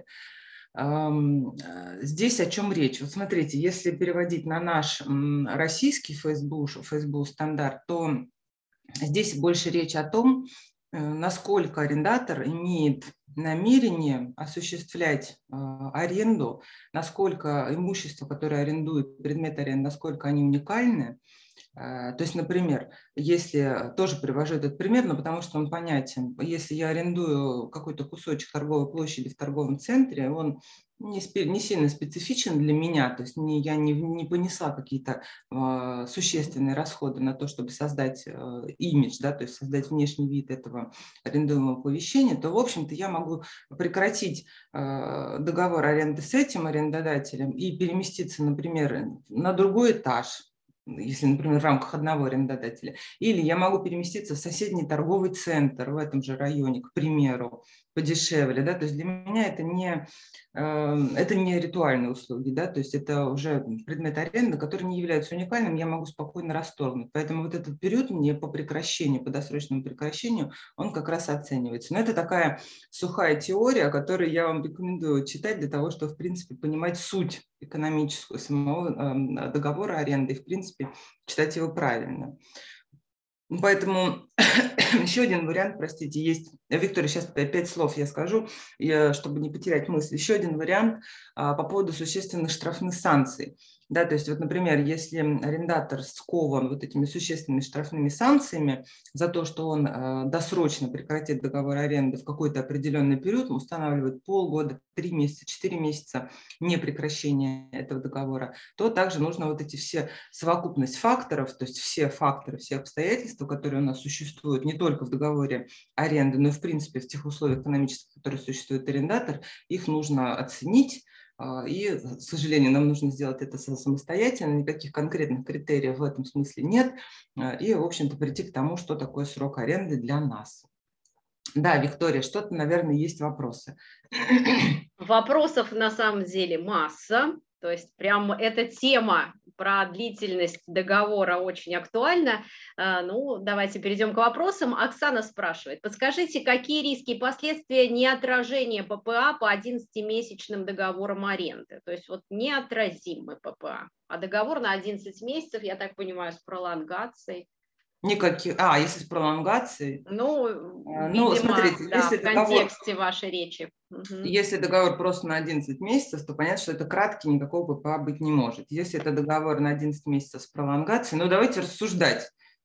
Здесь о чем речь? Вот смотрите, если переводить на наш российский ФСБУ стандарт, то здесь больше речь о том, насколько арендатор имеет намерение осуществлять аренду, насколько имущество, которое арендует, предмет аренды, насколько они уникальны. То есть, например, если, тоже привожу этот пример, но потому что он понятен, если я арендую какой-то кусочек торговой площади в торговом центре, он не сильно специфичен для меня, то есть я не понесла какие-то существенные расходы на то, чтобы создать имидж, да, то есть создать внешний вид этого арендуемого помещения, то, в общем-то, я могу прекратить договор аренды с этим арендодателем и переместиться, например, на другой этаж, если, например, в рамках одного арендодателя. Или я могу переместиться в соседний торговый центр в этом же районе, к примеру, подешевле. Да? То есть для меня это не ритуальные услуги, да? То есть это уже предмет аренды, который не является уникальным, я могу спокойно расторгнуть. Поэтому вот этот период мне по прекращению, по досрочному прекращению, он как раз оценивается. Но это такая сухая теория, которую я вам рекомендую читать для того, чтобы, в принципе, понимать суть экономическую самого договора аренды и, в принципе, читать его правильно. Поэтому еще один вариант, простите, есть. Виктория, сейчас 5 слов я скажу, чтобы не потерять мысль. Еще один вариант по поводу существенных штрафных санкций. Да, то есть, вот, например, если арендатор скован вот этими существенными штрафными санкциями за то, что он досрочно прекратит договор аренды в какой-то определенный период, устанавливает полгода, 3 месяца, 4 месяца непрекращения этого договора, то также нужно вот эти все совокупность факторов, то есть все факторы, все обстоятельства, которые у нас существуют не только в договоре аренды, но и в принципе в тех условиях экономических, в которых существует арендатор, их нужно оценить. И, к сожалению, нам нужно сделать это самостоятельно, никаких конкретных критериев в этом смысле нет. И, в общем-то, прийти к тому, что такое срок аренды для нас. Да, Виктория, что-то, наверное, есть вопросы. Вопросов на самом деле масса. То есть прям эта тема про длительность договора очень актуальна. Ну, давайте перейдем к вопросам. Оксана спрашивает, подскажите, какие риски и последствия неотражения ППА по 11-месячным договорам аренды? То есть вот неотразимый ППА, а договор на 11 месяцев, я так понимаю, с пролонгацией. Никаких, если с пролонгацией. Ну, видимо, смотрите, да, в контексте вашей речи. Если договор просто на 11 месяцев, то понятно, что это краткий, никакого ППА быть не может. Если это договор на 11 месяцев с пролонгацией, давайте рассуждать.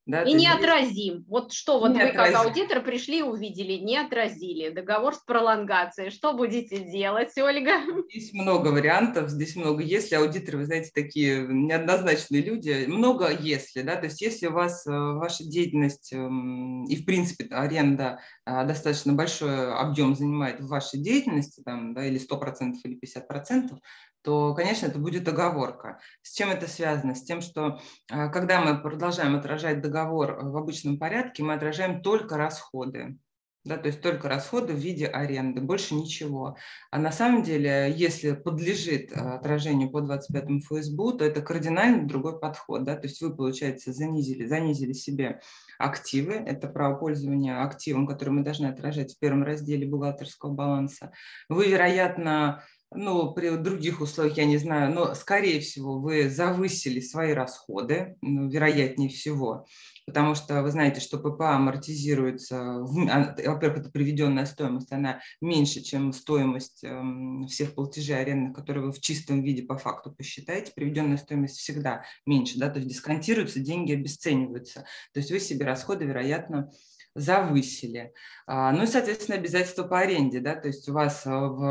Да, И то есть здесь неотразим. Вот что вот вы как неотразим. аудитор пришли, увидели, не отразили. Договор с пролонгацией. Что будете делать, Ольга? Здесь много вариантов, здесь много если. Аудиторы, вы знаете, такие неоднозначные люди. Много если, да, то есть если у вас ваша деятельность и, в принципе, аренда достаточно большой объем занимает в вашей деятельности, там, да, или 100% или 50%, то, конечно, это будет оговорка. С чем это связано? С тем, что когда мы продолжаем отражать договор в обычном порядке, мы отражаем только расходы. Да, то есть только расходы в виде аренды, больше ничего. А на самом деле, если подлежит отражению по 25-му ФСБУ, то это кардинально другой подход. Да? То есть вы, получается, занизили себе активы, это право пользования активом, который мы должны отражать в первом разделе бухгалтерского баланса. Вы, вероятно, при других условиях, я не знаю, но, скорее всего, вы завысили свои расходы, вероятнее всего. Потому что вы знаете, что ППА амортизируется, во-первых, это приведенная стоимость, она меньше, чем стоимость всех платежей арендных, которые вы в чистом виде по факту посчитаете. Приведенная стоимость всегда меньше, да, то есть дисконтируются, деньги обесцениваются. То есть вы себе расходы, вероятно, завысили. Ну и, соответственно, обязательства по аренде. Да? То есть у вас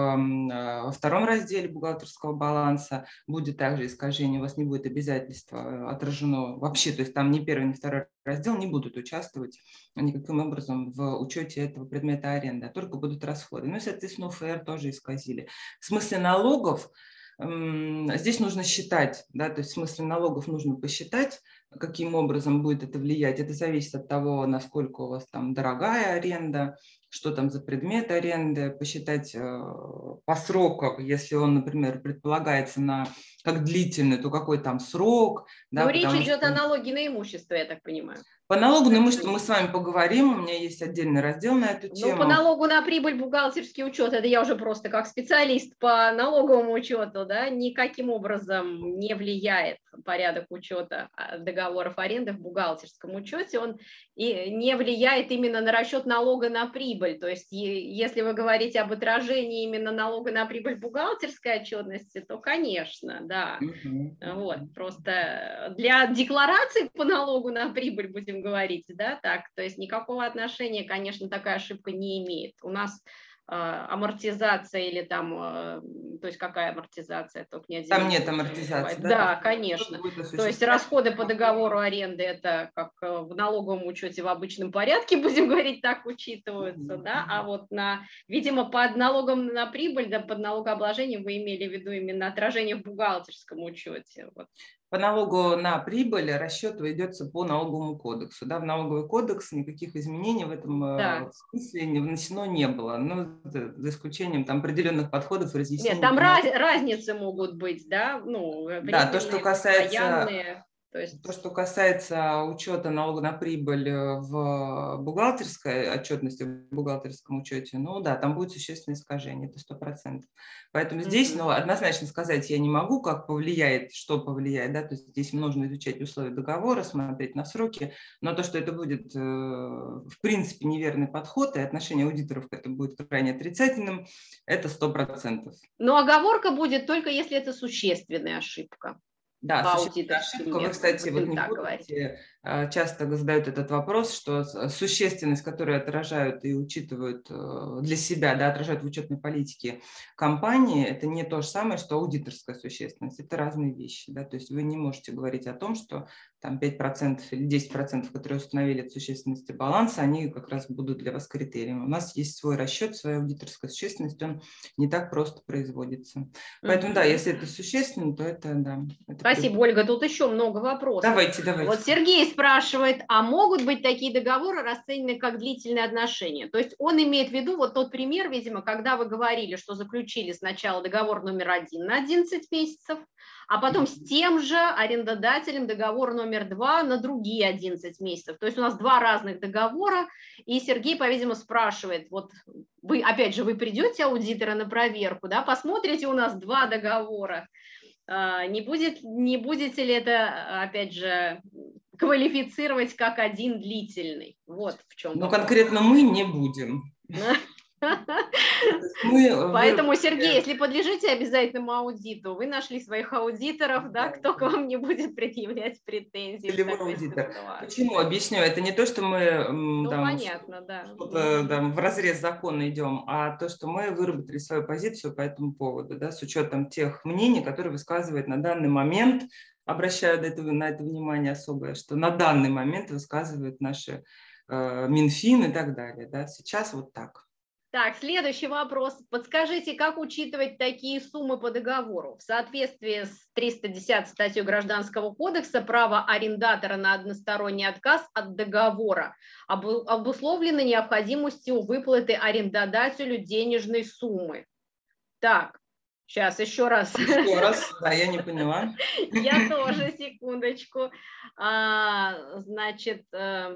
во втором разделе бухгалтерского баланса будет также искажение, у вас не будет обязательства отражено вообще, то есть там ни первый, ни второй раздел не будут участвовать никаким образом в учете этого предмета аренды, а только будут расходы. Ну и, соответственно, УФР тоже исказили. В смысле налогов здесь нужно считать, да, то есть в смысле налогов нужно посчитать, каким образом будет это влиять. Это зависит от того, насколько у вас там дорогая аренда, что там за предмет аренды, посчитать по срокам, если он, например, предполагается как длительный, то какой там срок. Да, Но речь идет о налоге на имущество, я так понимаю. По налогу на имущество мы с вами поговорим, у меня есть отдельный раздел на эту тему. Ну, по налогу на прибыль, бухгалтерский учет, это я уже просто как специалист по налоговому учету, да, никаким образом не влияет порядок учета договоров аренды в бухгалтерском учете, он и не влияет именно на расчет налога на прибыль. То есть, если вы говорите об отражении именно налога на прибыль бухгалтерской отчетности, то, конечно, да. Вот, просто для декларации по налогу на прибыль, будем говорить, да, так, то есть никакого отношения, конечно, такая ошибка не имеет. У нас амортизация или там, то есть какая амортизация? Только не там нет амортизации. Да, конечно. То есть расходы по договору аренды это как в налоговом учете в обычном порядке, будем говорить, так учитываются, да, а вот видимо, под налогом на прибыль, да, под налогообложением вы имели в виду именно отражение в бухгалтерском учете. Вот. По налогу на прибыль расчет ведется по налоговому кодексу. Да, в налоговый кодекс никаких изменений в этом смысле внесено не было. Ну, за исключением там определенных подходов и разъяснений. Нет, там разницы могут быть, да? Ну, да, то, что касается... То, что касается учета налога на прибыль в бухгалтерской отчетности, в бухгалтерском учете, ну да, там будет существенное искажение, это 100%. Поэтому здесь, однозначно сказать я не могу, как повлияет, что повлияет, да, то есть здесь нужно изучать условия договора, смотреть на сроки, но то, что это будет, в принципе, неверный подход, и отношение аудиторов к этому будет крайне отрицательным, это 100%. Но оговорка будет только если это существенная ошибка. Да, существенная ошибка. Вы, кстати, вот не будете, часто задают этот вопрос, что существенность, которую отражают и учитывают для себя, да, отражают в учетной политике компании, это не то же самое, что аудиторская существенность. Это разные вещи. Да? То есть вы не можете говорить о том, что там 5% или 10%, которые установили от существенности баланса, они как раз будут для вас критерием. У нас есть свой расчет, своя аудиторская существенность, он не так просто производится. Поэтому, да, если это существенно, то это, да. Спасибо, Ольга. Тут еще много вопросов. Давайте. Вот Сергей спрашивает, а могут быть такие договоры расценены как длительные отношения? То есть он имеет в виду вот тот пример, видимо, когда вы говорили, что заключили сначала договор номер 1 на 11 месяцев, а потом с тем же арендодателем договор номер 2 на другие 11 месяцев. То есть у нас два разных договора, и Сергей, по-видимому, спрашивает, вот вы, опять же, вы придете аудитора на проверку, да, посмотрите, у нас два договора, не будете ли это, опять же, квалифицировать как один длительный? Вот в чем. Ну, конкретно мы не будем. Поэтому, Сергей, если подлежите обязательному аудиту, вы нашли своих аудиторов, да, кто к вам не будет предъявлять претензии в такой ситуации. Почему? Объясню. Это не то, что мы понятно, да. вразрез закона идем, а то, что мы выработали свою позицию по этому поводу, да, с учетом тех мнений, которые высказывает на данный момент, обращаю на это внимание особое, что на данный момент высказывают наши Минфин и так далее. Да. Сейчас вот так. Так, следующий вопрос. Подскажите, как учитывать такие суммы по договору? В соответствии с 310 статьей Гражданского кодекса право арендатора на односторонний отказ от договора обусловлено необходимостью выплаты арендодателю денежной суммы. Так, сейчас еще раз. Еще раз, да, я не поняла. Я тоже, секундочку. Значит...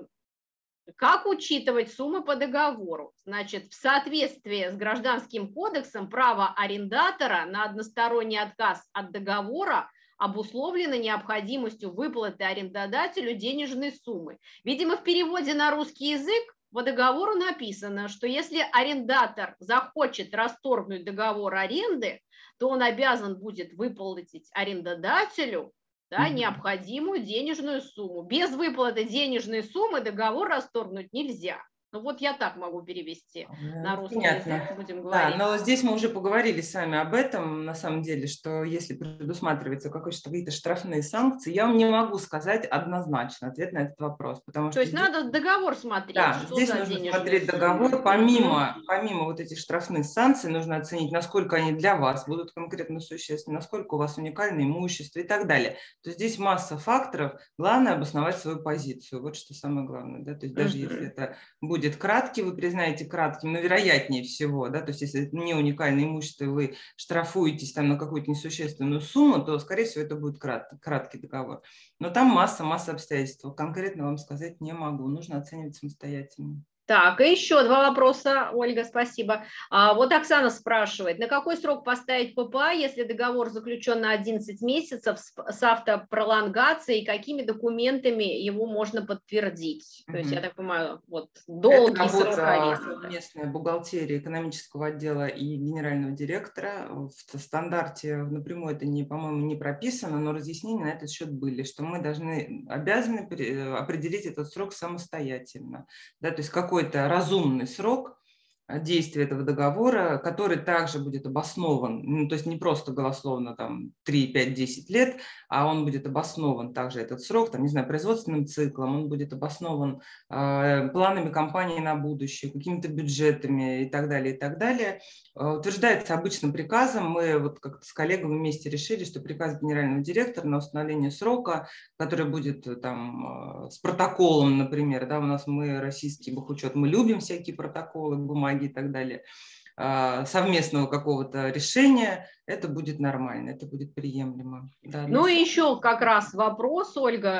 Как учитывать суммы по договору? Значит, в соответствии с Гражданским кодексом право арендатора на односторонний отказ от договора обусловлено необходимостью выплаты арендодателю денежной суммы. Видимо, в переводе на русский язык по договору написано, что если арендатор захочет расторгнуть договор аренды, то он обязан будет выплатить арендодателю, да, необходимую денежную сумму. Без выплаты денежной суммы договор расторгнуть нельзя. Ну вот я так могу перевести на русский язык, будем говорить. Да, но здесь мы уже поговорили с вами об этом, на самом деле, что если предусматривается какие-то штрафные санкции, я вам не могу сказать однозначно ответ на этот вопрос. Потому что есть здесь, надо договор смотреть. Да, здесь нужно смотреть договор. Помимо вот этих штрафных санкций, нужно оценить, насколько они для вас будут конкретно существенны, насколько у вас уникальное имущество и так далее. То есть здесь масса факторов. Главное обосновать свою позицию. Вот что самое главное. Да? То есть даже если это будет краткий, вы признаете кратким, но вероятнее всего, да, то есть если это не уникальное имущество, и вы штрафуетесь там на какую-то несущественную сумму, то, скорее всего, это будет краткий договор. Но там масса обстоятельств. Конкретно вам сказать не могу. Нужно оценивать самостоятельно. Так, и еще два вопроса, Ольга, спасибо. Вот Оксана спрашивает, на какой срок поставить ППА, если договор заключен на 11 месяцев с автопролонгацией, какими документами его можно подтвердить? То есть, я так понимаю, вот долгий срок ареста. Совместная бухгалтерия экономического отдела и генерального директора. В стандарте напрямую это, по-моему, не прописано, но разъяснения на этот счет были, что мы обязаны определить этот срок самостоятельно. Да, то есть какой-то разумный срок действия этого договора, который также будет обоснован, ну, то есть не просто голословно там 3, 5, 10 лет, а он будет обоснован также этот срок, там, не знаю, производственным циклом, он будет обоснован планами компании на будущее, какими-то бюджетами и так далее, и так далее. Утверждается обычным приказом. Мы вот как-то с коллегами вместе решили, что приказ генерального директора на установление срока, который будет там с протоколом, например, да, у нас мы российский бухучет, мы любим всякие протоколы, бумаги и так далее, совместного какого-то решения, это будет нормально, это будет приемлемо. Да, ну и еще как раз вопрос,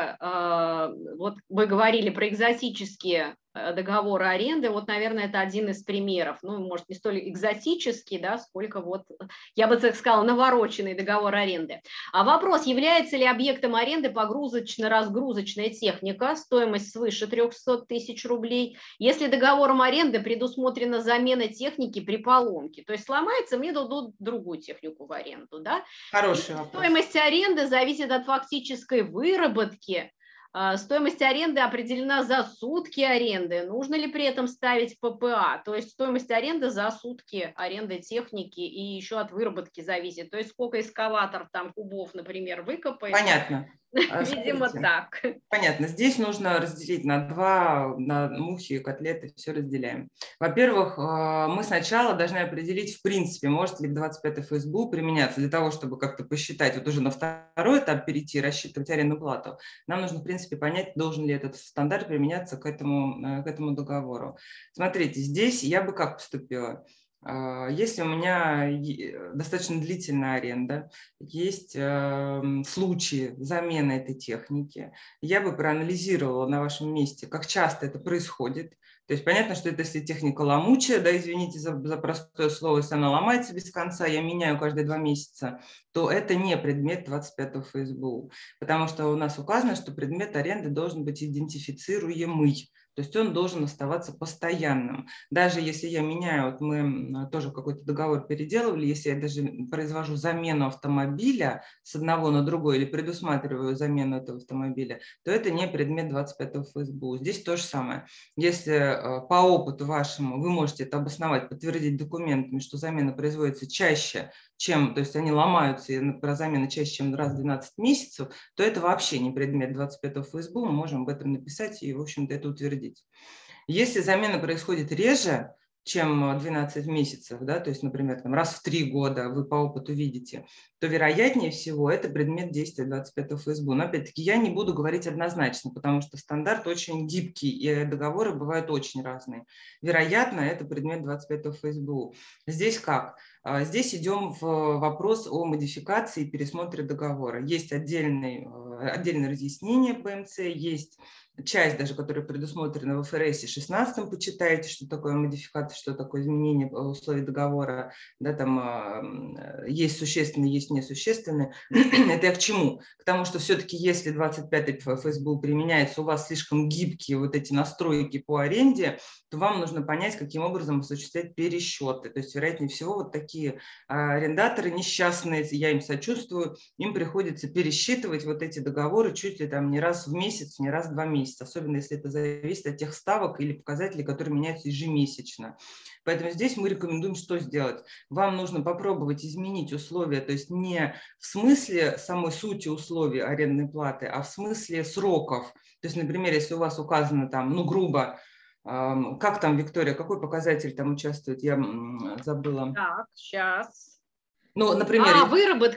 Ольга, вот вы говорили про экзотические договоры аренды, вот, наверное, это один из примеров, ну, может, не столь экзотический, да, сколько вот, я бы так сказала, навороченный договор аренды. А вопрос, является ли объектом аренды погрузочно-разгрузочная техника, стоимость свыше 300 тысяч рублей, если договором аренды предусмотрена замена техники при поломке, то есть сломается, мне дадут другую технику в аренду, да? Хороший вопрос. Стоимость аренды зависит от фактической выработки. Стоимость аренды определена за сутки аренды. Нужно ли при этом ставить ППА? То есть стоимость аренды за сутки аренды техники и еще от выработки зависит. То есть сколько экскаватор там кубов, например, выкопает. Понятно. Видимо, так. Понятно. Здесь нужно разделить на мухи и котлеты, все разделяем. Во-первых, мы сначала должны определить, в принципе, может ли 25-й ФСБУ применяться для того, чтобы как-то посчитать, вот уже на второй этап перейти, рассчитывать арендную плату. Нам нужно, в принципе, понять, должен ли этот стандарт применяться к этому договору. Смотрите, здесь я бы как поступила? Если у меня достаточно длительная аренда, есть случаи замены этой техники, я бы проанализировала на вашем месте, как часто это происходит, То есть понятно, что это если техника ломучая, да, извините за простое слово, если она ломается без конца, я меняю каждые 2 месяца, то это не предмет 25-го ФСБУ, потому что у нас указано, что предмет аренды должен быть идентифицируемый. То есть он должен оставаться постоянным. Даже если я меняю, вот мы тоже какой-то договор переделывали, если я даже произвожу замену автомобиля с одного на другой или предусматриваю замену этого автомобиля, то это не предмет 25-го ФСБУ. Здесь то же самое. Если по опыту вашему вы можете это обосновать, подтвердить документами, что замена производится чаще, чем, то есть они ломаются и про замену чаще, чем раз в 12 месяцев, то это вообще не предмет 25-го ФСБУ, мы можем об этом написать и, в общем-то, это утвердить. Если замена происходит реже, чем 12 месяцев, да, то есть, например, там, раз в 3 года вы по опыту видите, то вероятнее всего это предмет действия 25-го ФСБУ. Но опять-таки я не буду говорить однозначно, потому что стандарт очень гибкий, и договоры бывают очень разные. Вероятно, это предмет 25-го ФСБУ. Здесь как? Здесь идем в вопрос о модификации и пересмотре договора. Есть отдельное разъяснение ПМЦ, есть часть даже, которая предусмотрена в ФРС 16, почитайте, что такое модификация, что такое изменение условий договора, да, там есть существенные, есть несущественные. Это я к чему? К тому, что все-таки если 25-й ФСБУ применяется, у вас слишком гибкие вот эти настройки по аренде, то вам нужно понять, каким образом осуществлять пересчеты. То есть, вероятнее всего, вот такие арендаторы несчастные, я им сочувствую, им приходится пересчитывать вот эти договоры чуть ли там не раз в месяц, не раз в 2 месяца, особенно если это зависит от тех ставок или показателей, которые меняются ежемесячно. Поэтому здесь мы рекомендуем что сделать? Вам нужно попробовать изменить условия, то есть не в смысле самой сути условий арендной платы, а в смысле сроков. То есть, например, если у вас указано там, ну, грубо, как там, Виктория, какой показатель там участвует? Я забыла. Так, сейчас. Ну, например,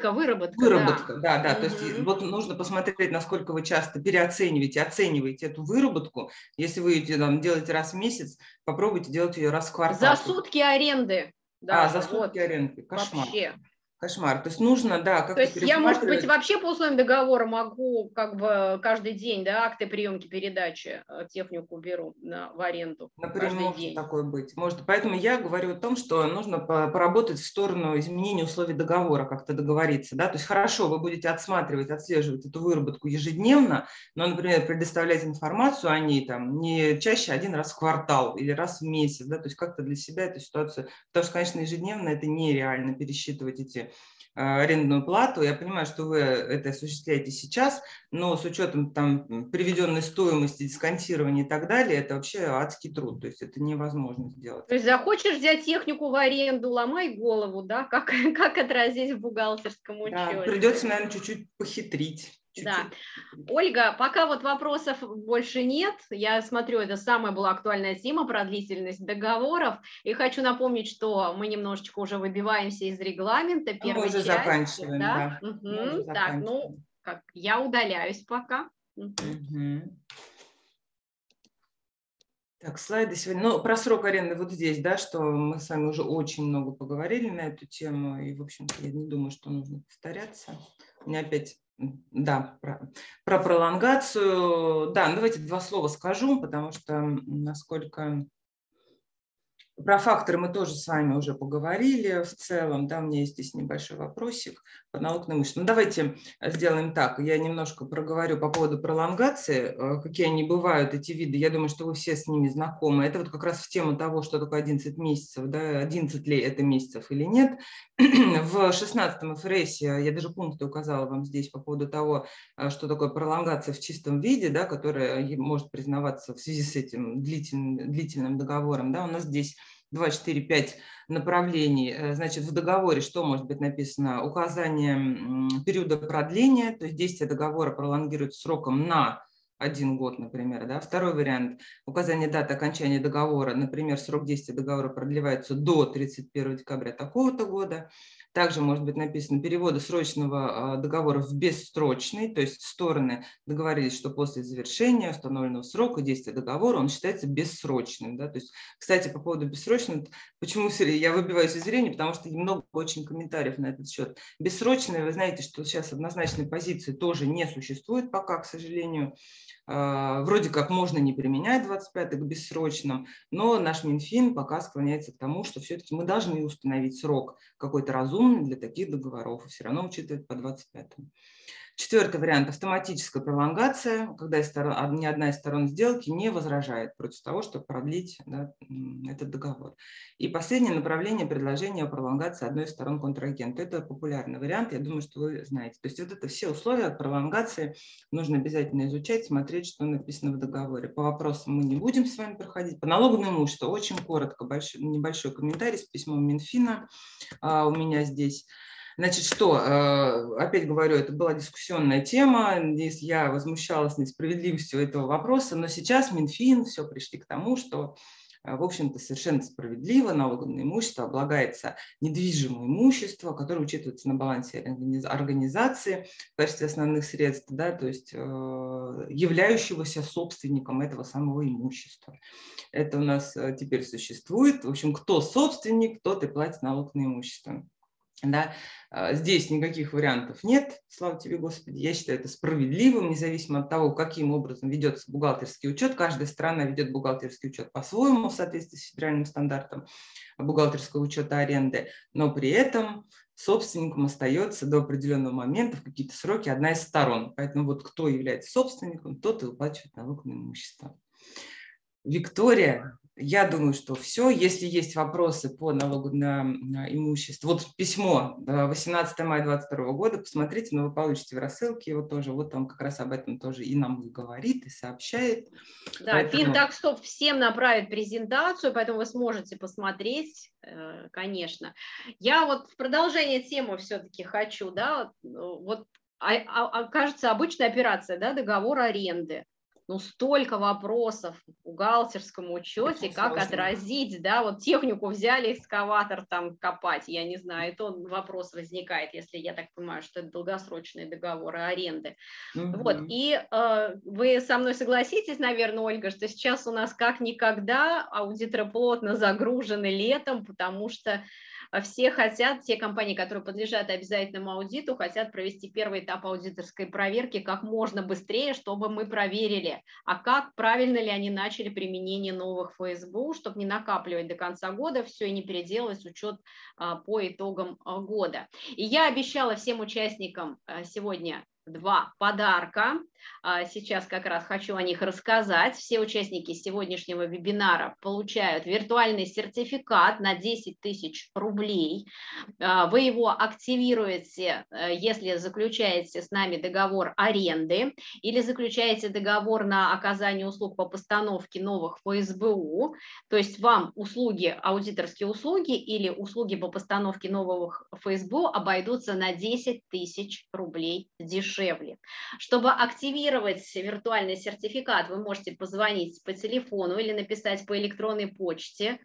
выработка, да. да. То есть вот нужно посмотреть, насколько вы часто переоцениваете, оцениваете эту выработку. Если вы ее там делаете раз в месяц, попробуйте делать ее раз в квартал. За сутки аренды. Даже, за сутки аренды. Кошмар. Вообще. Кошмар. То есть нужно, да, как-то То есть я, может быть, пересматривать. вообще по условиям договора могу как бы каждый день, да, акты приемки передачи, технику беру в аренду. Например, каждый может день. такое быть. Может. Поэтому я говорю о том, что нужно поработать в сторону изменения условий договора, как-то договориться. Да? То есть хорошо, вы будете отслеживать эту выработку ежедневно, но, например, предоставлять информацию о ней там, не чаще 1 раз в квартал или раз в месяц. Да? То есть как-то для себя эту ситуацию. Потому что, конечно, ежедневно это нереально пересчитывать эти арендную плату. Я понимаю, что вы это осуществляете сейчас, но с учетом там приведенной стоимости, дисконтирования и так далее, это вообще адский труд, то есть это невозможно сделать. То есть захочешь взять технику в аренду, ломай голову, да, как отразить в бухгалтерском учете. Да, придется, наверное, чуть-чуть похитрить. Да. Ольга, пока вот вопросов больше нет, я смотрю, это самая была актуальная тема про длительность договоров, и хочу напомнить, что мы немножечко уже выбиваемся из регламента первой мы уже части. Заканчиваем, да. Угу. Так, ну, я удаляюсь пока. Угу. Так, слайды сегодня. Ну, про срок аренды вот здесь, да, что мы с вами уже очень много поговорили на эту тему, и, в общем-то, я не думаю, что нужно повторяться. У меня опять... Да, про пролонгацию. Да, давайте 2 слова скажу, потому что насколько... Про факторы мы тоже с вами уже поговорили в целом. Да, у меня есть здесь небольшой вопросик по налог на имущество. Ну, давайте сделаем так. Я немножко проговорю по поводу пролонгации, какие они бывают, эти виды. Я думаю, что вы все с ними знакомы. Это вот как раз в тему того, что такое 11 месяцев, да, 11 ли это месяцев или нет. В 16-м ФРС я даже пункты указала вам здесь по поводу того, что такое пролонгация в чистом виде, да, которая может признаваться в связи с этим длительным договором. Да, у нас здесь 2, 4, 5 направлений. Значит, в договоре что может быть написано? Указание периода продления, то есть действие договора пролонгируется сроком на 1 год, например. Да? Второй вариант – указание даты окончания договора. Например, срок действия договора продлевается до 31 декабря такого-то года. Также может быть написано переводы срочного договора в бессрочный, то есть стороны договорились, что после завершения установленного срока действия договора он считается бессрочным. Да? То есть, кстати, по поводу бессрочного, почему я выбиваюсь из зрения, потому что много очень комментариев на этот счет. Бессрочные, вы знаете, что сейчас однозначной позиции тоже не существует пока, к сожалению. Вроде как можно не применять 25-й к бессрочным, но наш Минфин пока склоняется к тому, что все-таки мы должны установить срок какой-то разумный для таких договоров, и все равно учитывать по 25-му. Четвертый вариант – автоматическая пролонгация, когда ни одна из сторон сделки не возражает против того, чтобы продлить, да, этот договор. И последнее направление – предложение о пролонгации одной из сторон контрагента. Это популярный вариант, я думаю, что вы знаете. То есть вот это все условия пролонгации нужно обязательно изучать, смотреть, что написано в договоре. По вопросам мы не будем с вами проходить. По налоговому имуществу очень коротко, небольшой комментарий с письмом Минфина у меня здесь. Значит, что, опять говорю, это была дискуссионная тема, здесь я возмущалась несправедливостью этого вопроса, но сейчас Минфин все пришли к тому, что, в общем-то, совершенно справедливо налоговое имущество облагается недвижимое имущество, которое учитывается на балансе организации в качестве основных средств, да, то есть являющегося собственником этого самого имущества. Это у нас теперь существует. В общем, кто собственник, тот и платит налог на имущество. Да, здесь никаких вариантов нет, слава тебе, Господи. Я считаю это справедливым, независимо от того, каким образом ведется бухгалтерский учет. Каждая страна ведет бухгалтерский учет по-своему в соответствии с федеральным стандартом бухгалтерского учета аренды, но при этом собственником остается до определенного момента в какие-то сроки одна из сторон. Поэтому вот кто является собственником, тот и выплачивает налог на имущество. Виктория, я думаю, что все. Если есть вопросы по налогу на имущество, вот письмо 18 мая 2022 года, посмотрите, но вы получите в рассылке его тоже. Вот он как раз об этом тоже и нам говорит, и сообщает. Да, Поэтому... FinTaxStop всем направит презентацию, поэтому вы сможете посмотреть, конечно. Я вот в продолжение темы все-таки хочу, да, вот кажется, обычная операция, да, договор аренды. Ну, столько вопросов в бухгалтерском учете, как отразить, да, вот технику взяли, экскаватор там копать, я не знаю, и то вопрос возникает, если я так понимаю, что это долгосрочные договоры аренды. Вот, и вы со мной согласитесь, наверное, Ольга, что сейчас у нас как никогда аудиторы плотно загружены летом, потому что все хотят, те компании, которые подлежат обязательному аудиту, хотят провести первый этап аудиторской проверки как можно быстрее, чтобы мы проверили, а как правильно ли они начали применение новых ФСБУ, чтобы не накапливать до конца года все и не переделывать учет по итогам года. И я обещала всем участникам сегодня 2 подарка. Сейчас как раз хочу о них рассказать. Все участники сегодняшнего вебинара получают виртуальный сертификат на 10 тысяч рублей. Вы его активируете, если заключаете с нами договор аренды или заключаете договор на оказание услуг по постановке новых ФСБУ. То есть вам услуги, аудиторские услуги или услуги по постановке новых ФСБУ обойдутся на 10 тысяч рублей дешевле. Чтобы активировать виртуальный сертификат, вы можете позвонить по телефону или написать по электронной почте.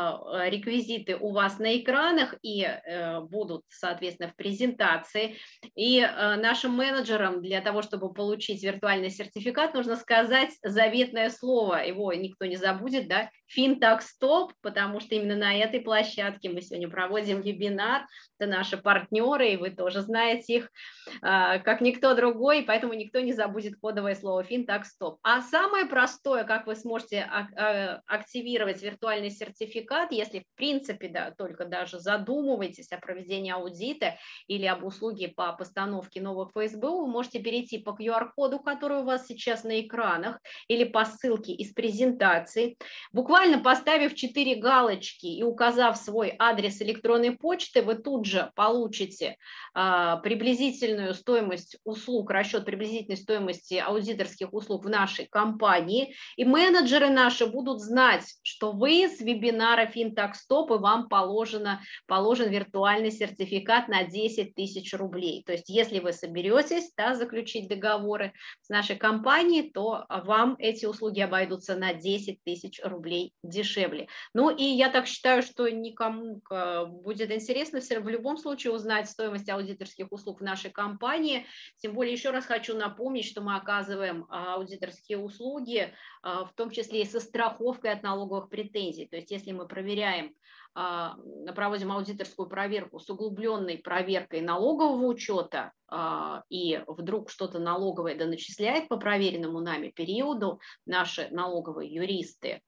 Реквизиты у вас на экранах и будут, соответственно, в презентации. И нашим менеджерам для того, чтобы получить виртуальный сертификат, нужно сказать заветное слово. Его никто не забудет, да? FinTaxStop, потому что именно на этой площадке мы сегодня проводим вебинар. Это наши партнеры, и вы тоже знаете их как никто другой, поэтому никто не забудет кодовое слово FinTaxStop. А самое простое, как вы сможете активировать виртуальный сертификат, если в принципе, да, только даже задумываетесь о проведении аудита или об услуге по постановке новых ФСБУ, вы можете перейти по QR-коду, который у вас сейчас на экранах, или по ссылке из презентации. Буквально поставив 4 галочки и указав свой адрес электронной почты, вы тут же получите приблизительную стоимость услуг, расчет приблизительной стоимости аудиторских услуг в нашей компании, и менеджеры наши будут знать, что вы с вебинара FinTaxStop, и вам положен виртуальный сертификат на 10 тысяч рублей. То есть если вы соберетесь, да, заключить договоры с нашей компанией, то вам эти услуги обойдутся на 10 тысяч рублей дешевле. Ну и я так считаю, что никому будет интересно в любом случае узнать стоимость аудиторских услуг в нашей компании, Тем более, еще раз хочу напомнить, что мы оказываем аудиторские услуги, в том числе и со страховкой от налоговых претензий. То есть если мы проверяем, проводим аудиторскую проверку с углубленной проверкой налогового учета, и вдруг что-то налоговое доначисляет по проверенному нами периоду, наши налоговые юристы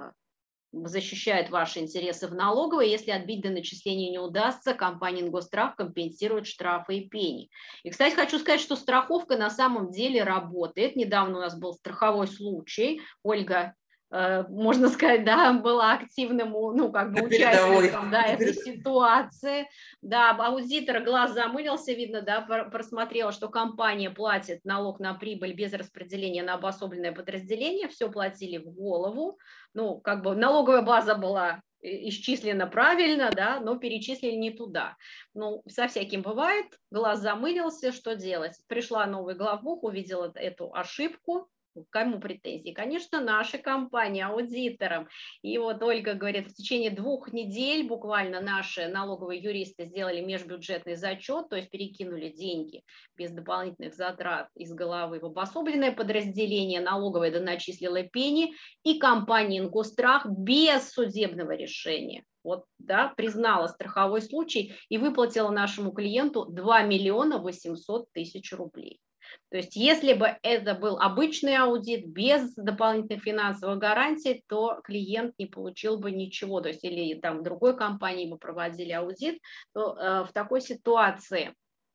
защищают ваши интересы в налоговой. Если отбить доначисление не удастся, компания Ингосстрах компенсирует штрафы и пени. И, кстати, хочу сказать, что страховка на самом деле работает. Недавно у нас был страховой случай. Ольга, можно сказать, да, была активным, ну, как бы участником, да, этой ситуации. Да, аудитор глаз замылился, видно, да, просмотрел, что компания платит налог на прибыль без распределения на обособленное подразделение, все платили в голову. Ну, как бы налоговая база была исчислена правильно, да, но перечислили не туда. Ну, со всяким бывает, глаз замылился, что делать? Пришла новый главбух, увидела эту ошибку. Кому претензии? Конечно, нашей компании, аудиторам. И вот Ольга говорит, в течение 2 недель буквально наши налоговые юристы сделали межбюджетный зачет, то есть перекинули деньги без дополнительных затрат из головы в обособленное подразделение, налоговая доначислила пени, и компания Ингосстрах без судебного решения вот, да, признала страховой случай и выплатила нашему клиенту 2 800 000 рублей. То есть если бы это был обычный аудит без дополнительных финансовых гарантий, то клиент не получил бы ничего. То есть или там в другой компании бы проводили аудит, то в такой ситуации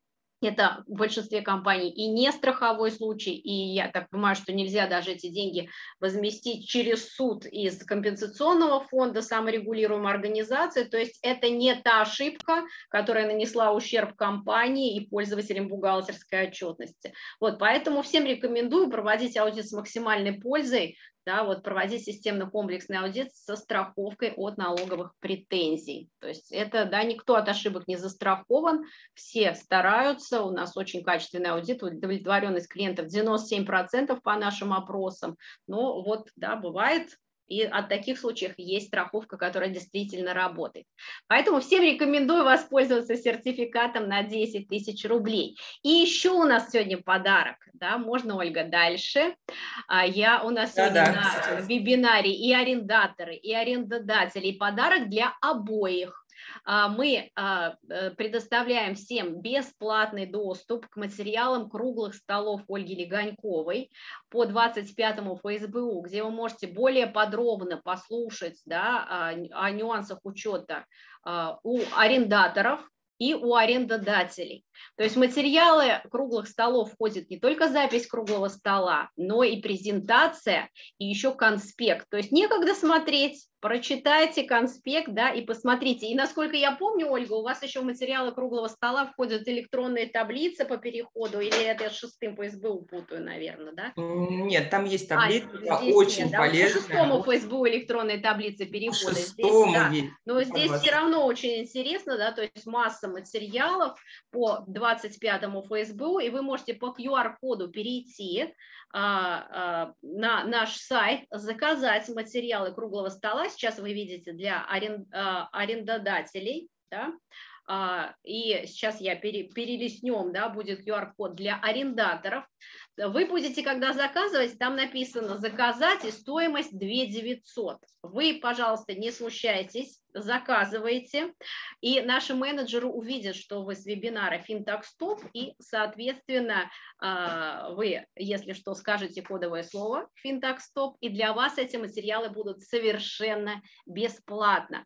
это в большинстве компаний и не страховой случай, и я так понимаю, что нельзя даже эти деньги возместить через суд из компенсационного фонда саморегулируемой организации, то есть это не та ошибка, которая нанесла ущерб компании и пользователям бухгалтерской отчетности. Вот, поэтому всем рекомендую проводить аудит с максимальной пользой, да, вот проводить системно-комплексный аудит со страховкой от налоговых претензий. То есть это, да, никто от ошибок не застрахован, все стараются, у нас очень качественный аудит, удовлетворенность клиентов 97% по нашим опросам, но вот, да, бывает, и от таких случаев есть страховка, которая действительно работает. Поэтому всем рекомендую воспользоваться сертификатом на 10 000 рублей. И еще у нас сегодня подарок, да, можно, Ольга, дальше. У нас сегодня на вебинаре и арендаторы, и арендодатели, и подарок для обоих. Мы предоставляем всем бесплатный доступ к материалам круглых столов Ольги Леганьковой по 25-му ФСБУ, где вы можете более подробно послушать, да, о нюансах учета у арендаторов и у арендодателей. То есть в материалы круглых столов входит не только запись круглого стола, но и презентация, и еще конспект. То есть некогда смотреть, прочитайте конспект, да, и посмотрите. И насколько я помню, Ольга, у вас еще в материалы круглого стола входят электронные таблицы по переходу, или это я с 6-м ФСБУ путаю, наверное, да? Нет, там есть таблицы, очень нет, да? полезная. По 6-му ФСБУ электронные таблицы перехода. Здесь, да. Но здесь все равно очень интересно, да, то есть масса материалов по 25-му ФСБУ, и вы можете по QR-коду перейти на наш сайт, заказать материалы круглого стола. Сейчас вы видите для арендодателей, да, и сейчас я перелистнем, да, будет QR-код для арендаторов. Вы будете, когда заказывать, там написано «заказать» и стоимость 2 900. Вы, пожалуйста, не смущайтесь, заказывайте, и наши менеджеры увидят, что вы с вебинара FinTax-Top, и, соответственно, вы, если что, скажете кодовое слово FinTax-Top, и для вас эти материалы будут совершенно бесплатно.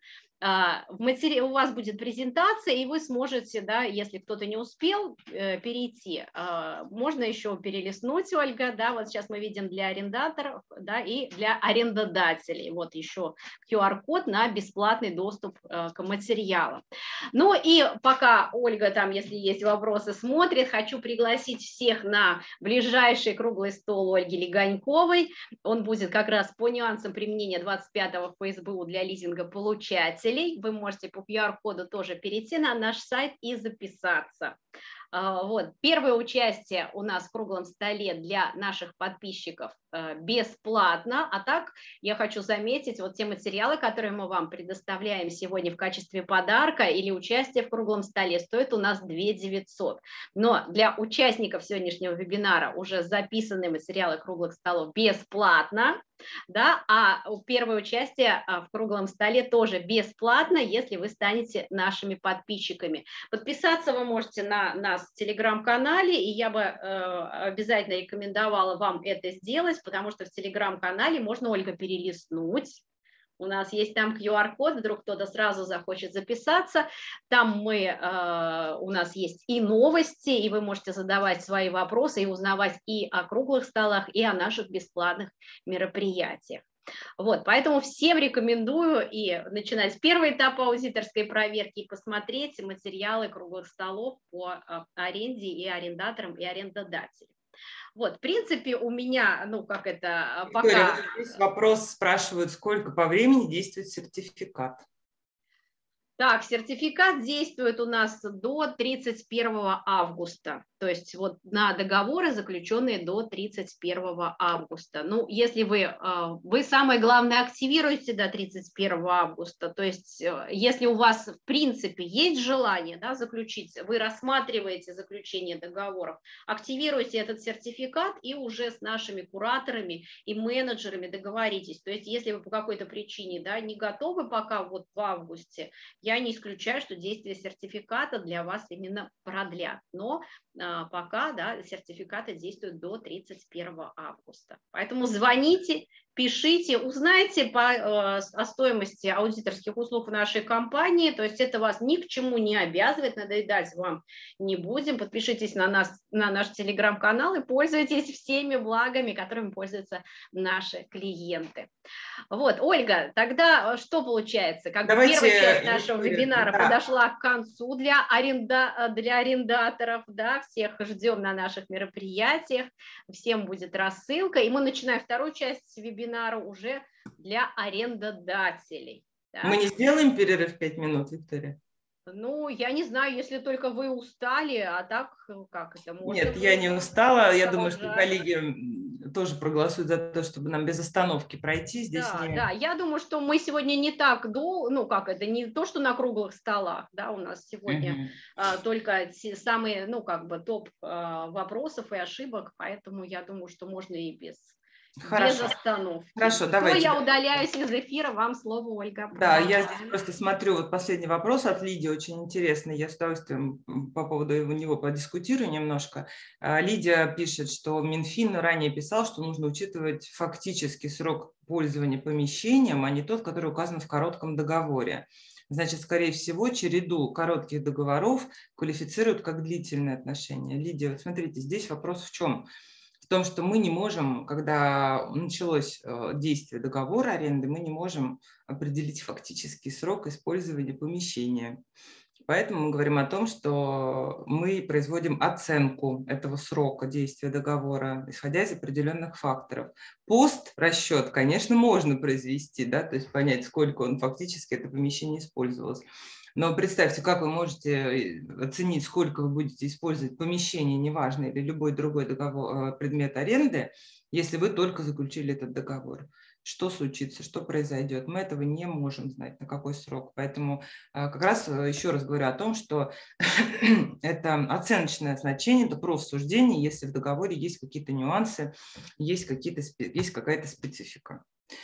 У вас будет презентация, и вы сможете, да, если кто-то не успел, перейти. Можно еще перелистнуть, Ольга, да, вот сейчас мы видим для арендаторов, да, и для арендодателей. Вот еще QR-код на бесплатный доступ к материалам. Ну и пока Ольга там, если есть вопросы, смотрит, хочу пригласить всех на ближайший круглый стол Ольги Леганьковой. Он будет как раз по нюансам применения 25-го ФСБУ для лизингополучателей. Вы можете по QR-коду тоже перейти на наш сайт и записаться. Вот. Первое участие у нас в круглом столе для наших подписчиков бесплатно. А так я хочу заметить, вот те материалы, которые мы вам предоставляем сегодня в качестве подарка или участия в круглом столе, стоят у нас 2 900. Но для участников сегодняшнего вебинара уже записаны материалы круглых столов бесплатно, да, а первое участие в круглом столе тоже бесплатно, если вы станете нашими подписчиками. Подписаться вы можете на нас в телеграм-канале, и я бы обязательно рекомендовала вам это сделать, потому что в телеграм-канале можно, Ольга, перелистнуть. У нас есть там QR-код, вдруг кто-то сразу захочет записаться. Там у нас есть и новости, и вы можете задавать свои вопросы и узнавать и о круглых столах, и о наших бесплатных мероприятиях. Вот, поэтому всем рекомендую и начинать с первого этапа аудиторской проверки и посмотреть материалы круглых столов по аренде и арендаторам, и арендодателям. Вот, в принципе, у меня, ну, как это, Виктория, пока... вот здесь вопрос спрашивают, сколько по времени действует сертификат? Так, сертификат действует у нас до 31 августа, то есть вот на договоры, заключенные до 31 августа. Ну, если вы самое главное активируете до 31 августа, то есть если у вас в принципе есть желание, да, заключить, вы рассматриваете заключение договоров, активируйте этот сертификат и уже с нашими кураторами и менеджерами договоритесь. То есть если вы по какой-то причине, да, не готовы пока вот в августе, я не исключаю, что действие сертификата для вас именно продлят, но пока, да, сертификаты действуют до 31 августа. Поэтому звоните, пишите, узнайте о стоимости аудиторских услуг в нашей компании, то есть это вас ни к чему не обязывает, надоедать вам не будем. Подпишитесь на нас, на наш телеграм-канал и пользуйтесь всеми благами, которыми пользуются наши клиенты. Вот, Ольга, тогда что получается? Как бы первая часть нашего вебинара подошла к концу для арендаторов, да, всех ждем на наших мероприятиях, всем будет рассылка, и мы начинаем вторую часть вебинара уже для арендодателей. Да? Мы не сделаем перерыв 5 минут, Виктория? Ну, я не знаю, если только вы устали, а так как это можно? Нет, я не устала. Я думаю, что коллеги тоже проголосуют за то, чтобы нам без остановки пройти. Здесь да, я думаю, что мы сегодня не так ну как это, не то, что на круглых столах, да, у нас сегодня только самые, ну как бы топ вопросов и ошибок, поэтому я думаю, что можно и без остановки. Хорошо, давайте. Я удаляюсь из эфира, вам слово, Ольга. Да, я здесь просто смотрю, вот последний вопрос от Лидии, очень интересный, я с удовольствием по поводу него подискутирую немножко. Лидия пишет, что Минфин ранее писал, что нужно учитывать фактический срок пользования помещением, а не тот, который указан в коротком договоре. Значит, скорее всего, череду коротких договоров квалифицируют как длительные отношения. Лидия, вот смотрите, здесь вопрос в чем? В том, что мы не можем, когда началось действие договора аренды, мы не можем определить фактический срок использования помещения. Поэтому мы говорим о том, что мы производим оценку этого срока действия договора, исходя из определенных факторов. Пост-расчет, конечно, можно произвести, да, то есть понять, сколько он фактически это помещение использовалось. Но представьте, как вы можете оценить, сколько вы будете использовать помещение, неважно, или любой другой предмет аренды, если вы только заключили этот договор. Что случится, что произойдет? Мы этого не можем знать, на какой срок. Поэтому как раз еще раз говорю о том, что это оценочное значение, это профсуждение, если в договоре есть какие-то нюансы, есть какая-то специфика.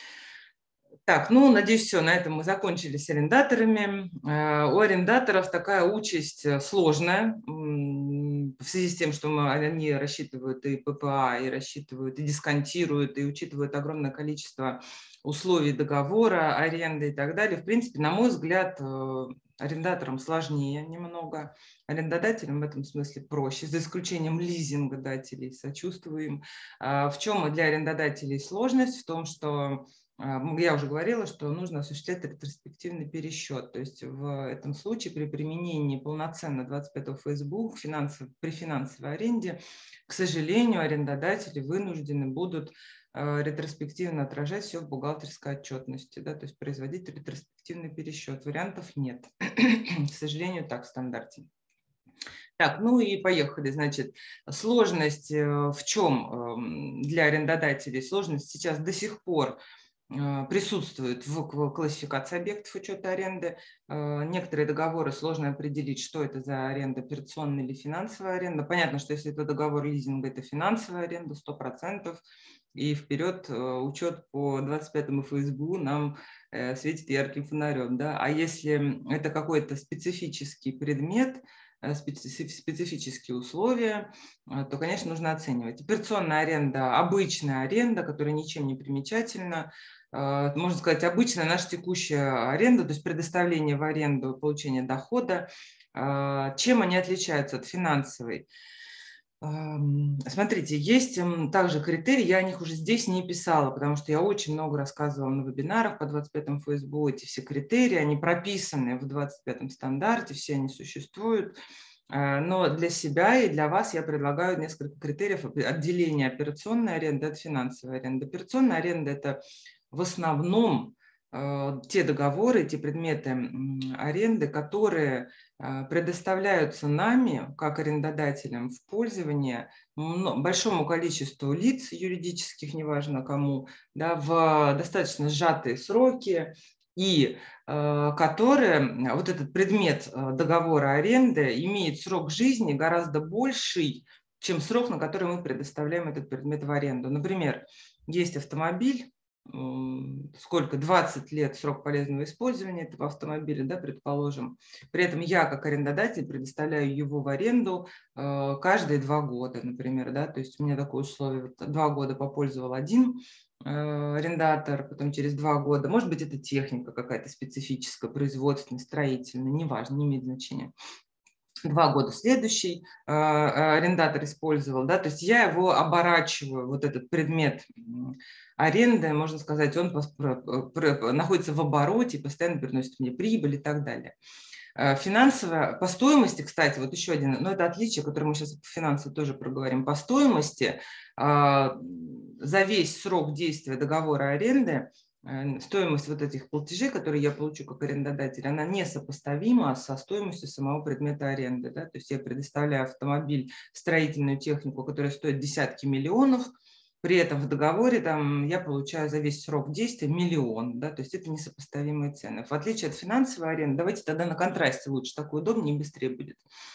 Так, ну, надеюсь, все, на этом мы закончили с арендаторами. У арендаторов такая участь сложная, в связи с тем, что они рассчитывают и ППА, и рассчитывают, и дисконтируют, и учитывают огромное количество условий договора, аренды и так далее. В принципе, на мой взгляд, арендаторам сложнее немного, арендодателям в этом смысле проще, за исключением лизингодателей, сочувствуем. В чем для арендодателей сложность? В том, что я уже говорила, что нужно осуществлять ретроспективный пересчет. То есть в этом случае при применении полноценно 25 ФСБУ при финансовой аренде, к сожалению, арендодатели вынуждены будут ретроспективно отражать все в бухгалтерской отчетности, да, то есть производить ретроспективный пересчет. Вариантов нет. К сожалению, так в стандарте. Так, ну и поехали. Значит, сложность в чем для арендодателей? Сложность сейчас до сих пор присутствует в классификации объектов учета аренды. Некоторые договоры сложно определить, что это за аренда, операционная или финансовая аренда. Понятно, что если это договор лизинга, это финансовая аренда 100%, и вперед учет по 25-му ФСБУ нам светит ярким фонарем. Да? А если это какой-то специфический предмет, специфические условия, то, конечно, нужно оценивать. Операционная аренда, обычная аренда, которая ничем не примечательна, можно сказать, обычная наша текущая аренда, то есть предоставление в аренду, получение дохода. Чем они отличаются от финансовой? Смотрите, есть также критерии, я о них уже здесь не писала, потому что я очень много рассказывала на вебинарах по 25-му ФСБУ. Эти все критерии, они прописаны в 25-м стандарте, все они существуют. Но для себя и для вас я предлагаю несколько критериев отделения операционной аренды от финансовой аренды. Операционная аренда – это в основном те договоры, те предметы аренды, которые предоставляются нами, как арендодателям, в пользование большому количеству лиц юридических, неважно кому, да, в достаточно сжатые сроки, и которые, вот этот предмет договора аренды имеет срок жизни гораздо больший, чем срок, на который мы предоставляем этот предмет в аренду. Например, есть автомобиль, сколько, 20 лет срок полезного использования этого автомобиля, да, предположим. При этом я, как арендодатель, предоставляю его в аренду каждые 2 года, например, да, то есть у меня такое условие, вот 2 года попользовал один арендатор, потом через 2 года, может быть, это техника какая-то специфическая, производственная, строительная, неважно, не имеет значения. 2 года следующий арендатор использовал, да, то есть я его оборачиваю, вот этот предмет аренды, можно сказать, он находится в обороте, постоянно приносит мне прибыль и так далее. Финансовая, по стоимости, кстати, вот еще один, но это отличие, которое мы сейчас по финансам тоже проговорим, по стоимости за весь срок действия договора аренды стоимость вот этих платежей, которые я получу как арендодатель, она несопоставима со стоимостью самого предмета аренды. Да? То есть я предоставляю автомобиль, строительную технику, которая стоит десятки миллионов, при этом в договоре там, я получаю за весь срок действия 1 миллион. Да? То есть это несопоставимые цены. В отличие от финансовой аренды, давайте тогда на контрасте лучше, так удобнее и быстрее будет.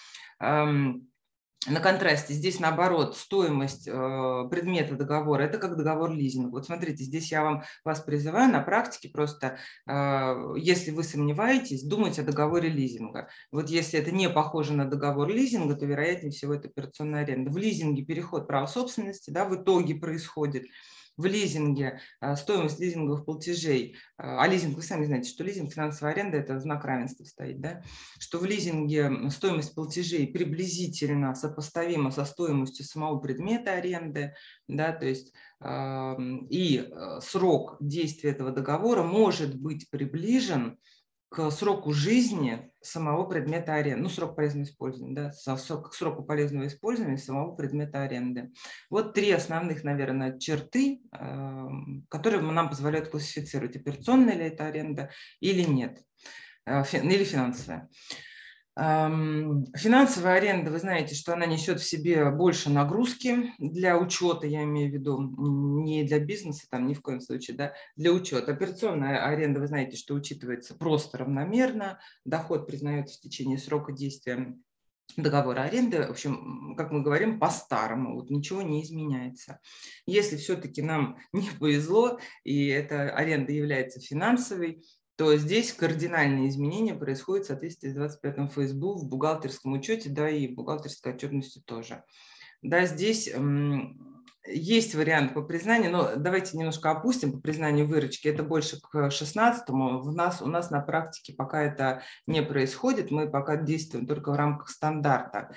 На контрасте здесь, наоборот, стоимость предмета договора – это как договор лизинга. Вот смотрите, здесь я вас призываю на практике просто, если вы сомневаетесь, думайте о договоре лизинга. Вот если это не похоже на договор лизинга, то, вероятнее всего, это операционная аренда. В лизинге переход права собственности, да, в итоге происходит. В лизинге стоимость лизинговых платежей, а лизинг, вы сами знаете, что лизинг, финансовая аренда – это знак равенства стоит, да? Что в лизинге стоимость платежей приблизительно сопоставима со стоимостью самого предмета аренды, да, то есть и срок действия этого договора может быть приближен к сроку жизни самого предмета аренды, ну, срок полезного использования, да, к сроку полезного использования самого предмета аренды. Вот 3 основных, наверное, черты, которые нам позволяют классифицировать, операционная ли это аренда или нет, или финансовая. Финансовая аренда, вы знаете, что она несет в себе больше нагрузки для учета, я имею в виду, не для бизнеса, там ни в коем случае, да, для учета. Операционная аренда, вы знаете, что учитывается просто равномерно, доход признается в течение срока действия договора аренды, в общем, как мы говорим, по-старому, вот ничего не изменяется. Если все-таки нам не повезло, и эта аренда является финансовой, то здесь кардинальные изменения происходят в соответствии с 25-м ФСБУ в бухгалтерском учете, да, и в бухгалтерской отчетности тоже. Да, здесь есть вариант по признанию, но давайте немножко опустим по признанию выручки. Это больше к 16-му. У нас на практике пока это не происходит. Мы пока действуем только в рамках стандарта.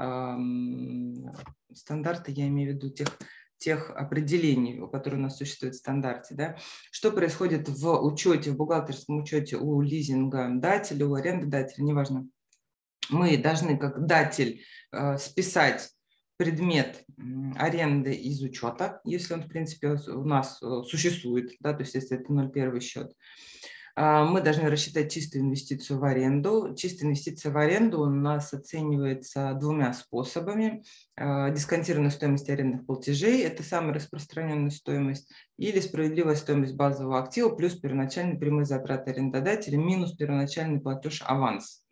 Стандарты, я имею в виду тех определений, которые у нас существуют в стандарте. Да? Что происходит в учете, в бухгалтерском учете у лизингодателя, у арендодателя, неважно. Мы должны как датель списать предмет аренды из учета, если он, в принципе, у нас существует, да, то есть если это 0,1 счет. Мы должны рассчитать чистую инвестицию в аренду. Чистая инвестиция в аренду у нас оценивается двумя способами. Дисконтированная стоимость арендных платежей – это самая распространенная стоимость, или справедливая стоимость базового актива плюс первоначальные прямые затраты арендодателя минус первоначальный платеж аванс.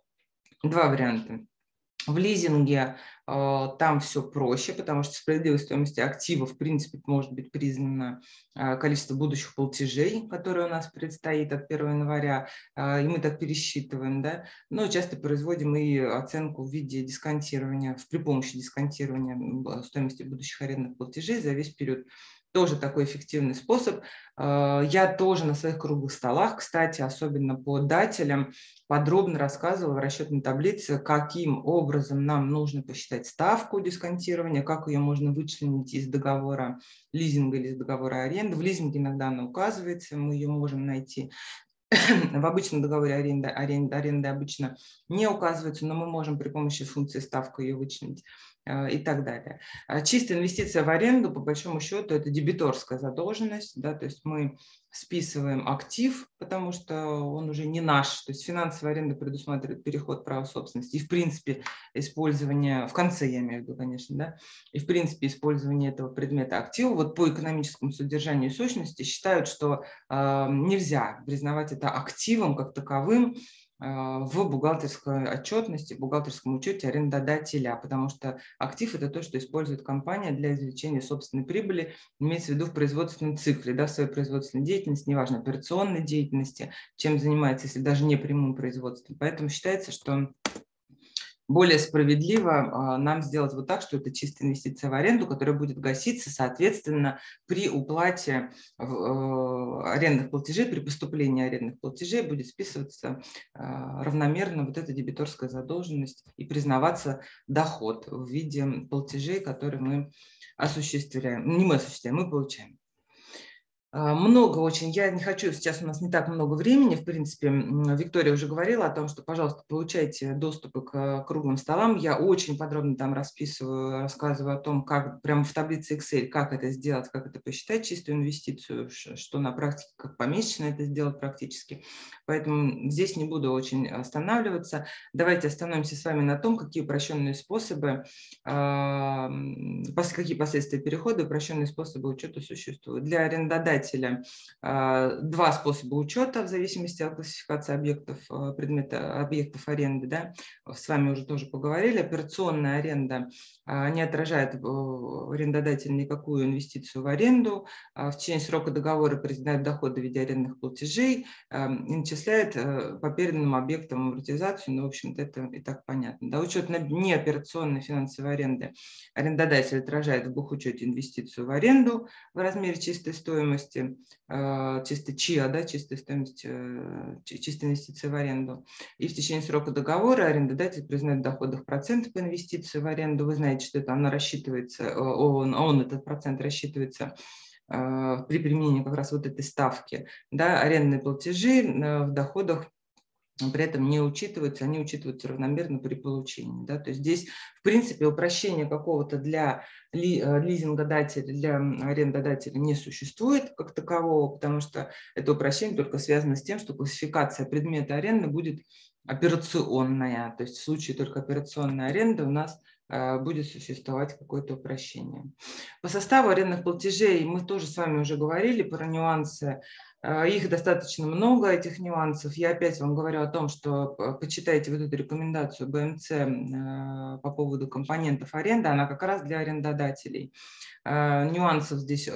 Два варианта. В лизинге там все проще, потому что справедливой стоимости актива, в принципе, может быть признано количество будущих платежей, которые у нас предстоит от 1 января, и мы так пересчитываем, да, но часто производим и оценку в виде дисконтирования, при помощи дисконтирования стоимости будущих арендных платежей за весь период. Тоже такой эффективный способ. Я тоже на своих круглых столах, кстати, особенно по дателям, подробно рассказывала в расчетной таблице, каким образом нам нужно посчитать ставку дисконтирования, как ее можно вычленить из договора лизинга или из договора аренды. В лизинге иногда она указывается, мы ее можем найти. В обычном договоре аренды обычно не указывается, но мы можем при помощи функции ставка ее вычленить и так далее. Чистая инвестиция в аренду, по большому счету, это дебиторская задолженность, да, то есть мы списываем актив, потому что он уже не наш, то есть финансовая аренда предусматривает переход права собственности и, в принципе, использование, в конце я имею в виду, конечно, да, и, в принципе, использование этого предмета актива, вот по экономическому содержанию и сущности считают, что нельзя признавать это активом как таковым в бухгалтерской отчетности, в бухгалтерском учете арендодателя, потому что актив – это то, что использует компания для извлечения собственной прибыли, имеется в виду в производственном цикле, да, в своей производственной деятельности, неважно, операционной деятельности, чем занимается, если даже не прямым производством. Поэтому считается, что более справедливо нам сделать вот так, что это чистая инвестиция в аренду, которая будет гаситься, соответственно, при уплате арендных платежей, при поступлении арендных платежей будет списываться равномерно вот эта дебиторская задолженность и признаваться доход в виде платежей, которые мы осуществляем. Не мы осуществляем, мы получаем. Много очень. Я не хочу, сейчас у нас не так много времени. В принципе, Виктория уже говорила о том, что, пожалуйста, получайте доступы к круглым столам. Я очень подробно там расписываю, рассказываю о том, как прямо в таблице Excel, как это сделать, как это посчитать, чистую инвестицию, что на практике, как помесячно это сделать практически. Поэтому здесь не буду очень останавливаться. Давайте остановимся с вами на том, какие упрощенные способы, какие последствия перехода, упрощенные способы учета существуют. Для арендодателя два способа учета в зависимости от классификации объектов, предмета объектов аренды. Да. С вами уже тоже поговорили. Операционная аренда не отражает арендодатель никакую инвестицию в аренду. В течение срока договора признает доходы в виде арендных платежей и начисляет по переданным объектам амортизацию. Ну, в общем-то, это и так понятно. Да. Учет неоперационной финансовой аренды арендодатель отражает в бухучете инвестицию в аренду в размере чистой стоимости, чистой ЧИА, да, чистой стоимости, чистой инвестиции в аренду. И в течение срока договора арендодатель признает в доходах проценты по инвестиции в аренду. Вы знаете, что это она рассчитывается, он этот процент рассчитывается при применении как раз вот этой ставки. Да, арендные платежи в доходах при этом не учитываются, они учитываются равномерно при получении. Да? То есть здесь, в принципе, упрощения какого-то для лизингодателя, для арендодателя не существует как такового, потому что это упрощение только связано с тем, что классификация предмета аренды будет операционная. То есть в случае только операционной аренды у нас будет существовать какое-то упрощение. По составу арендных платежей мы тоже с вами уже говорили про нюансы. Их достаточно много, этих нюансов. Я опять вам говорю о том, что почитайте вот эту рекомендацию БМЦ по поводу компонентов аренды, она как раз для арендодателей. Нюансов здесь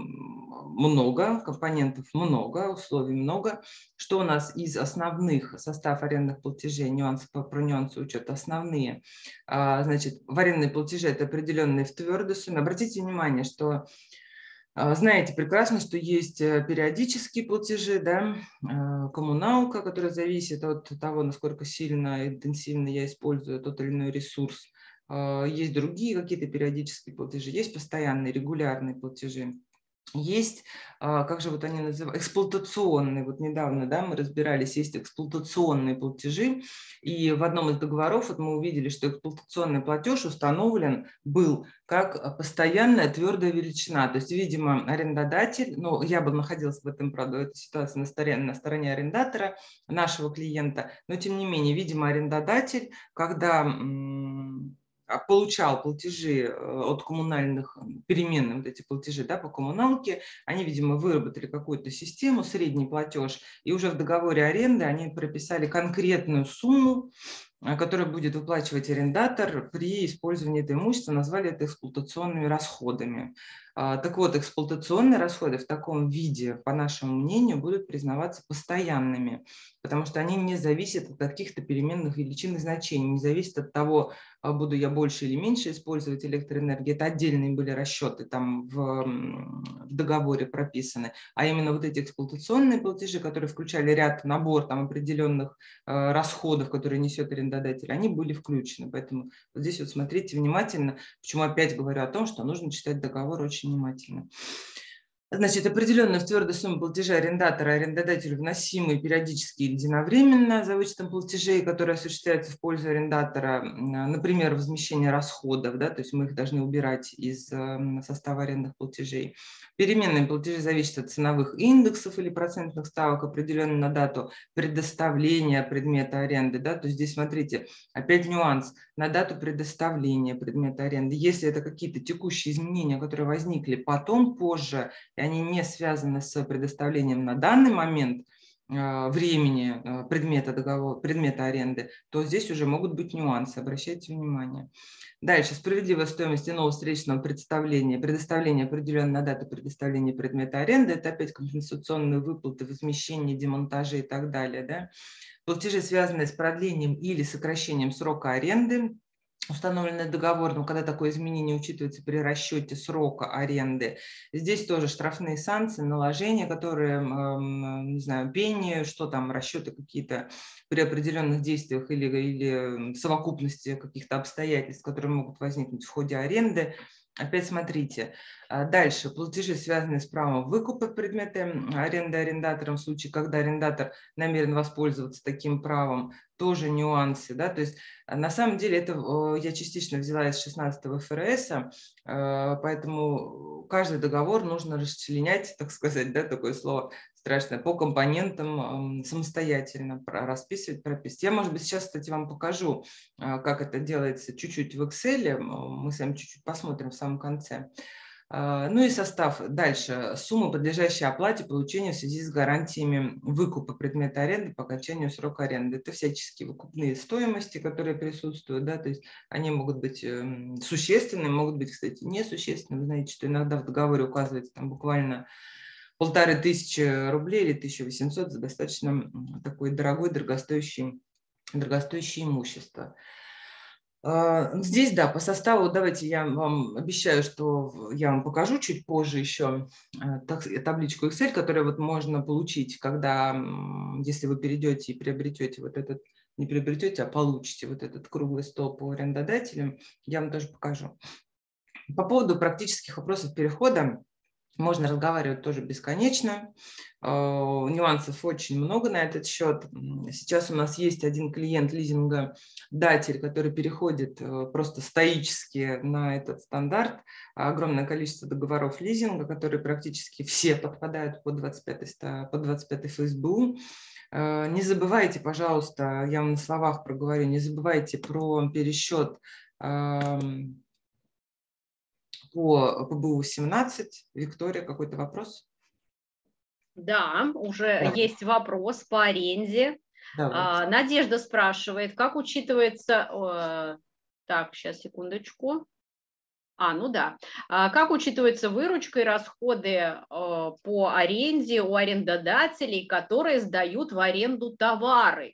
много, компонентов много, условий много. Что у нас из основных состав арендных платежей, про нюансы учета основные? Значит, в арендные платежи это определенные в твердой сумме. Обратите внимание, что знаете прекрасно, что есть периодические платежи, да, коммуналка, которая зависит от того, насколько сильно, интенсивно я использую тот или иной ресурс. Есть другие какие-то периодические платежи, есть постоянные, регулярные платежи. есть, как же вот они называют, эксплуатационные. Вот недавно, да, мы разбирались, есть эксплуатационные платежи, и в одном из договоров вот мы увидели, что эксплуатационный платеж установлен был как постоянная твердая величина. То есть, видимо, арендодатель, ну, я бы находилась в этом, правда, в этой ситуации на стороне арендатора, нашего клиента, но тем не менее, видимо, арендодатель, когда получал платежи от коммунальных, переменные вот эти платежи, да, по коммуналке, они, видимо, выработали какую-то систему, средний платеж, и уже в договоре аренды они прописали конкретную сумму, которая будет выплачивать арендатор при использовании этого имущества, назвали это эксплуатационными расходами. Так вот, эксплуатационные расходы в таком виде, по нашему мнению, будут признаваться постоянными, потому что они не зависят от каких-то переменных величин и значений, не зависят от того, буду я больше или меньше использовать электроэнергии. Это отдельные были расчеты там в договоре прописаны, а именно вот эти эксплуатационные платежи, которые включали набор там определенных расходов, которые несет арендодатель, они были включены. Поэтому вот здесь вот смотрите внимательно, почему опять говорю о том, что нужно читать договор очень внимательно. Значит, определенная в твердой сумме платежа арендатора арендодателю вносимые периодически или единовременно за вычетом платежей, которые осуществляются в пользу арендатора, например, возмещение расходов, да, то есть мы их должны убирать из состава арендных платежей. Переменные платежи зависят от ценовых индексов или процентных ставок, определенных на дату предоставления предмета аренды. Да, то есть здесь, смотрите, опять нюанс, на дату предоставления предмета аренды. Если это какие-то текущие изменения, которые возникли потом, позже, и они не связаны с предоставлением на данный момент времени предмета аренды, то здесь уже могут быть нюансы, обращайте внимание. Дальше. Справедливая стоимость иного встречного предоставления определенной на дату предоставления предмета аренды, это опять компенсационные выплаты, возмещение, демонтажи и так далее. Да? Платежи, связанные с продлением или сокращением срока аренды, установленный договором, когда такое изменение учитывается при расчете срока аренды. Здесь тоже штрафные санкции, наложения, которые, не знаю, пени, что там, расчеты какие-то при определенных действиях или совокупности каких-то обстоятельств, которые могут возникнуть в ходе аренды. Опять смотрите. Дальше. Платежи, связанные с правом выкупа предмета аренды арендатором в случае, когда арендатор намерен воспользоваться таким правом, тоже нюансы. Да? То есть на самом деле это я частично взяла из 16 ФРС, поэтому каждый договор нужно расчленять, так сказать, да, такое слово страшное, по компонентам самостоятельно расписывать, прописывать. Я, может быть, сейчас, кстати, вам покажу, как это делается чуть-чуть в Excel. Мы с вами чуть-чуть посмотрим в самом конце. Ну и состав. Дальше. Сумма, подлежащая оплате, получения в связи с гарантиями выкупа предмета аренды по окончанию срока аренды. Это всяческие выкупные стоимости, которые присутствуют. Да, то есть они могут быть существенными, могут быть, кстати, несущественными. Вы знаете, что иногда в договоре указывается там буквально 1500 рублей или 1800 за достаточно такое дорогое, дорогостоящее имущество. Здесь, да, по составу, давайте я вам обещаю, что я вам покажу чуть позже еще табличку Excel, которую вот можно получить, когда, если вы перейдете и приобретете вот этот, не приобретете, а получите вот этот круглый стол по арендодателям, я вам тоже покажу. По поводу практических вопросов перехода, можно разговаривать тоже бесконечно. Нюансов очень много на этот счет. Сейчас у нас есть один клиент лизинга-датель, который переходит просто стоически на этот стандарт. Огромное количество договоров лизинга, которые практически все подпадают под 25 ФСБУ. Не забывайте, пожалуйста, я вам на словах проговорю, не забывайте про пересчет по ПБУ-17. Виктория, какой-то вопрос? Да, уже есть вопрос по аренде. Надежда спрашивает, как учитывается... Так, сейчас, секундочку. Ну да. Как учитывается выручка и расходы по аренде у арендодателей, которые сдают в аренду товары?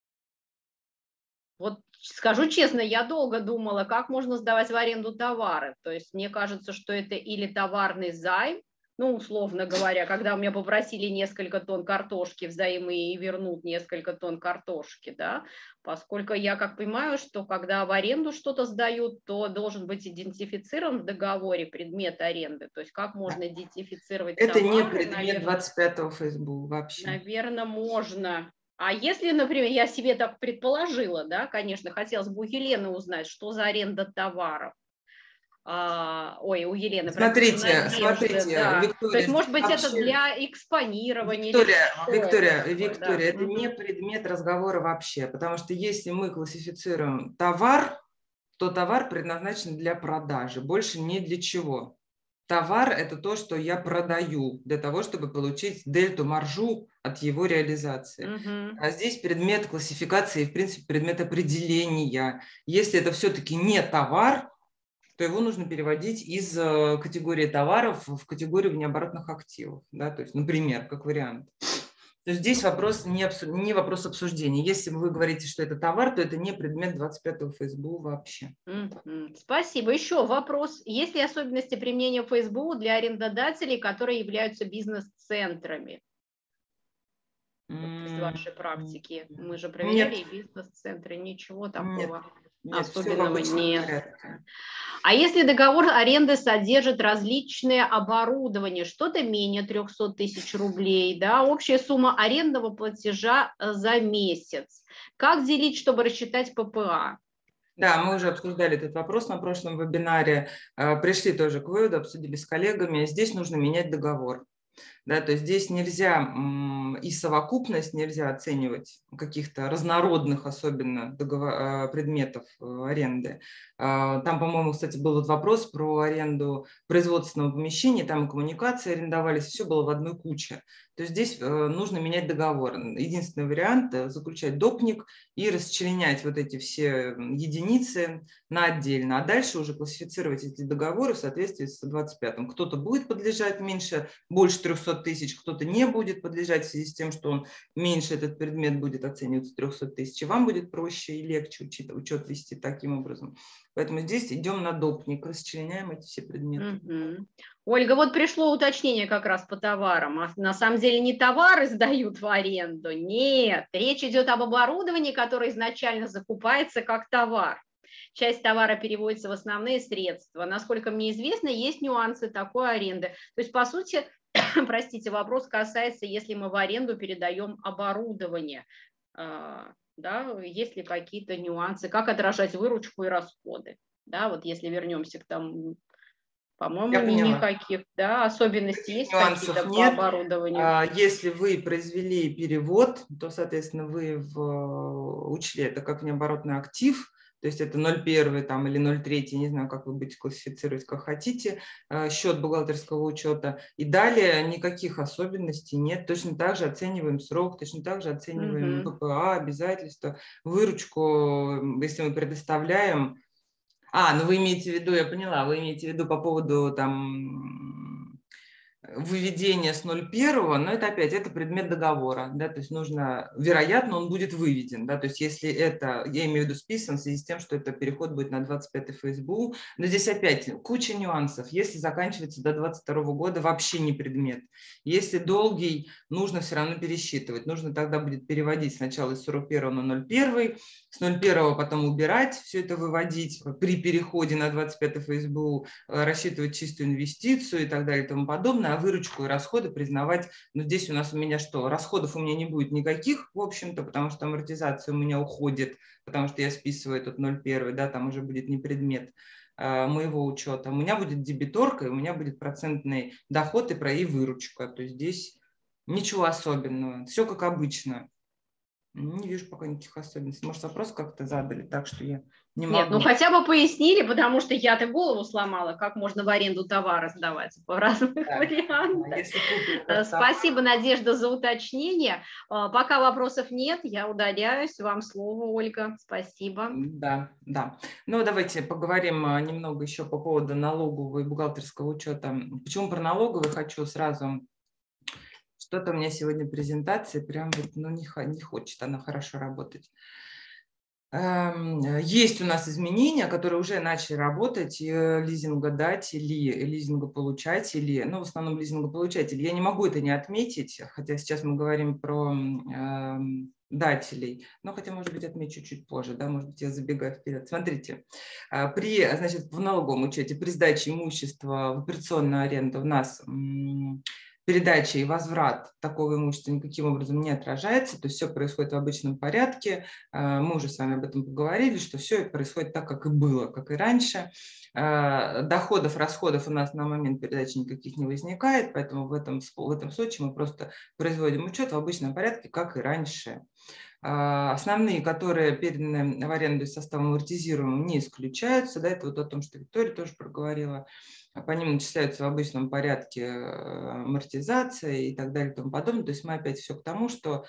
Вот скажу честно, я долго думала, как можно сдавать в аренду товары. То есть мне кажется, что это или товарный займ, Ну, условно говоря, когда у меня попросили несколько тонн картошки взаймы и вернут несколько тонн картошки, да, поскольку я как понимаю, что когда в аренду что-то сдают, то должен быть идентифицирован в договоре предмет аренды. То есть как можно идентифицировать Это не товары, предмет 25-го ФСБУ вообще. наверное, можно. А если, например, я себе так предположила, да, конечно, хотелось бы у Елены узнать, что за аренда товаров. Ой, у Елены, простите, у Надежды, Смотрите, да. То есть, Виктория, здесь может быть, это вообще... для экспонирования или Виктория, что-то, да. это не предмет разговора вообще, потому что если мы классифицируем товар, то товар предназначен для продажи, больше ни для чего. Товар – это то, что я продаю для того, чтобы получить дельту-маржу от его реализации. А здесь предмет классификации, в принципе, предмет определения. Если это все-таки не товар, то его нужно переводить из категории товаров в категорию внеоборотных активов. Да? То есть, например, как вариант. То есть здесь вопрос не вопрос обсуждения. Если вы говорите, что это товар, то это не предмет 25-го ФСБУ вообще. Спасибо. Еще вопрос. Есть ли особенности применения ФСБУ для арендодателей, которые являются бизнес-центрами? Из вашей практики. Мы же проверяли бизнес-центры, ничего такого особенного нет. А если договор аренды содержит различное оборудование, что-то менее 300 тысяч рублей, да, общая сумма арендного платежа за месяц, как делить, чтобы рассчитать ППА? Да, мы уже обсуждали этот вопрос на прошлом вебинаре, пришли тоже к выводу, обсудили с коллегами. Здесь нужно менять договор. Да, то есть здесь нельзя и совокупность нельзя оценивать каких-то разнородных особенно предметов аренды. Там, по-моему, кстати, был вот вопрос про аренду производственного помещения, там и коммуникации арендовались, все было в одной куче. То есть здесь нужно менять договор. Единственный вариант – заключать допник и расчленять вот эти все единицы на отдельно, а дальше уже классифицировать эти договоры в соответствии с 25-м. Кто-то будет подлежать больше 300 тысяч, кто-то не будет подлежать в связи с тем, что он меньше, этот предмет будет оцениваться 300 тысяч, и вам будет проще и легче учет вести таким образом. Поэтому здесь идем на допник, расчленяем эти все предметы. Ольга, вот пришло уточнение как раз по товарам. А на самом деле не товары сдают в аренду, нет. Речь идет об оборудовании, которое изначально закупается как товар. Часть товара переводится в основные средства. Насколько мне известно, есть нюансы такой аренды. То есть, по сути, простите, вопрос касается, если мы в аренду передаем оборудование. Да, есть ли какие-то нюансы, как отражать выручку и расходы. Да, вот если вернемся к тому, по-моему, никаких, да, особенностей есть какие-то по оборудованию. Если вы произвели перевод, то, соответственно, вы учли это как внеоборотный актив, то есть это 0,1 там, или 0,3, не знаю, как вы будете классифицировать, как хотите, счет бухгалтерского учета. И далее никаких особенностей нет. Точно так же оцениваем срок, точно так же оцениваем ППА, обязательства, выручку, если мы предоставляем. Ну вы имеете в виду, я поняла, вы имеете в виду по поводу там выведения с 0,1, но это опять, это предмет договора, да, то есть нужно, вероятно, он будет выведен, да, то есть если это, я имею в виду списан в связи с тем, что это переход будет на 25 ФСБУ, но здесь опять куча нюансов, если заканчивается до 22 года, вообще не предмет, если долгий, нужно все равно пересчитывать, нужно тогда будет переводить сначала из 41 на 0,1, с 0,1 потом убирать, все это выводить при переходе на 25 ФСБУ, рассчитывать чистую инвестицию и так далее и тому подобное, а выручку и расходы признавать. Но здесь у меня что? Расходов у меня не будет никаких, в общем-то, потому что амортизация у меня уходит, потому что я списываю этот 0,1, да, там уже будет не предмет моего учета. У меня будет дебиторка, и у меня будет процентный доход и выручка. То есть здесь ничего особенного, все как обычно. Не вижу пока никаких особенностей. Может, вопрос как-то задали, так что я не могу. Нет, ну хотя бы пояснили, потому что я-то голову сломала, как можно в аренду товары сдавать по разных вариантах. Спасибо, Надежда, за уточнение. Пока вопросов нет, я удаляюсь. Вам слово, Ольга. Спасибо. Да. Ну, давайте поговорим немного еще по поводу налогового и бухгалтерского учета. Почему про налоговый хочу сразу... Что-то у меня сегодня презентация прям вот, не хочет она хорошо работать. Есть у нас изменения, которые уже начали работать, лизингодатели, лизингополучатели, ну, в основном лизингополучатели. Я не могу это не отметить, хотя сейчас мы говорим про дателей, но хотя, может быть, отмечу чуть позже, да, может быть, я забегаю вперед. Смотрите, значит, в налоговом учете при сдаче имущества в операционную аренду у нас передача и возврат такого имущества никаким образом не отражается, то есть все происходит в обычном порядке. Мы уже с вами об этом поговорили, что все происходит так, как и было, как и раньше. Доходов, расходов у нас на момент передачи никаких не возникает, поэтому в этом случае мы просто производим учет в обычном порядке, как и раньше. Основные, которые переданы в аренду из состава амортизируемого, не исключаются. Да, это вот о том, что Виктория тоже проговорила. По ним начисляются в обычном порядке амортизация и так далее и тому подобное. То есть мы опять все к тому, что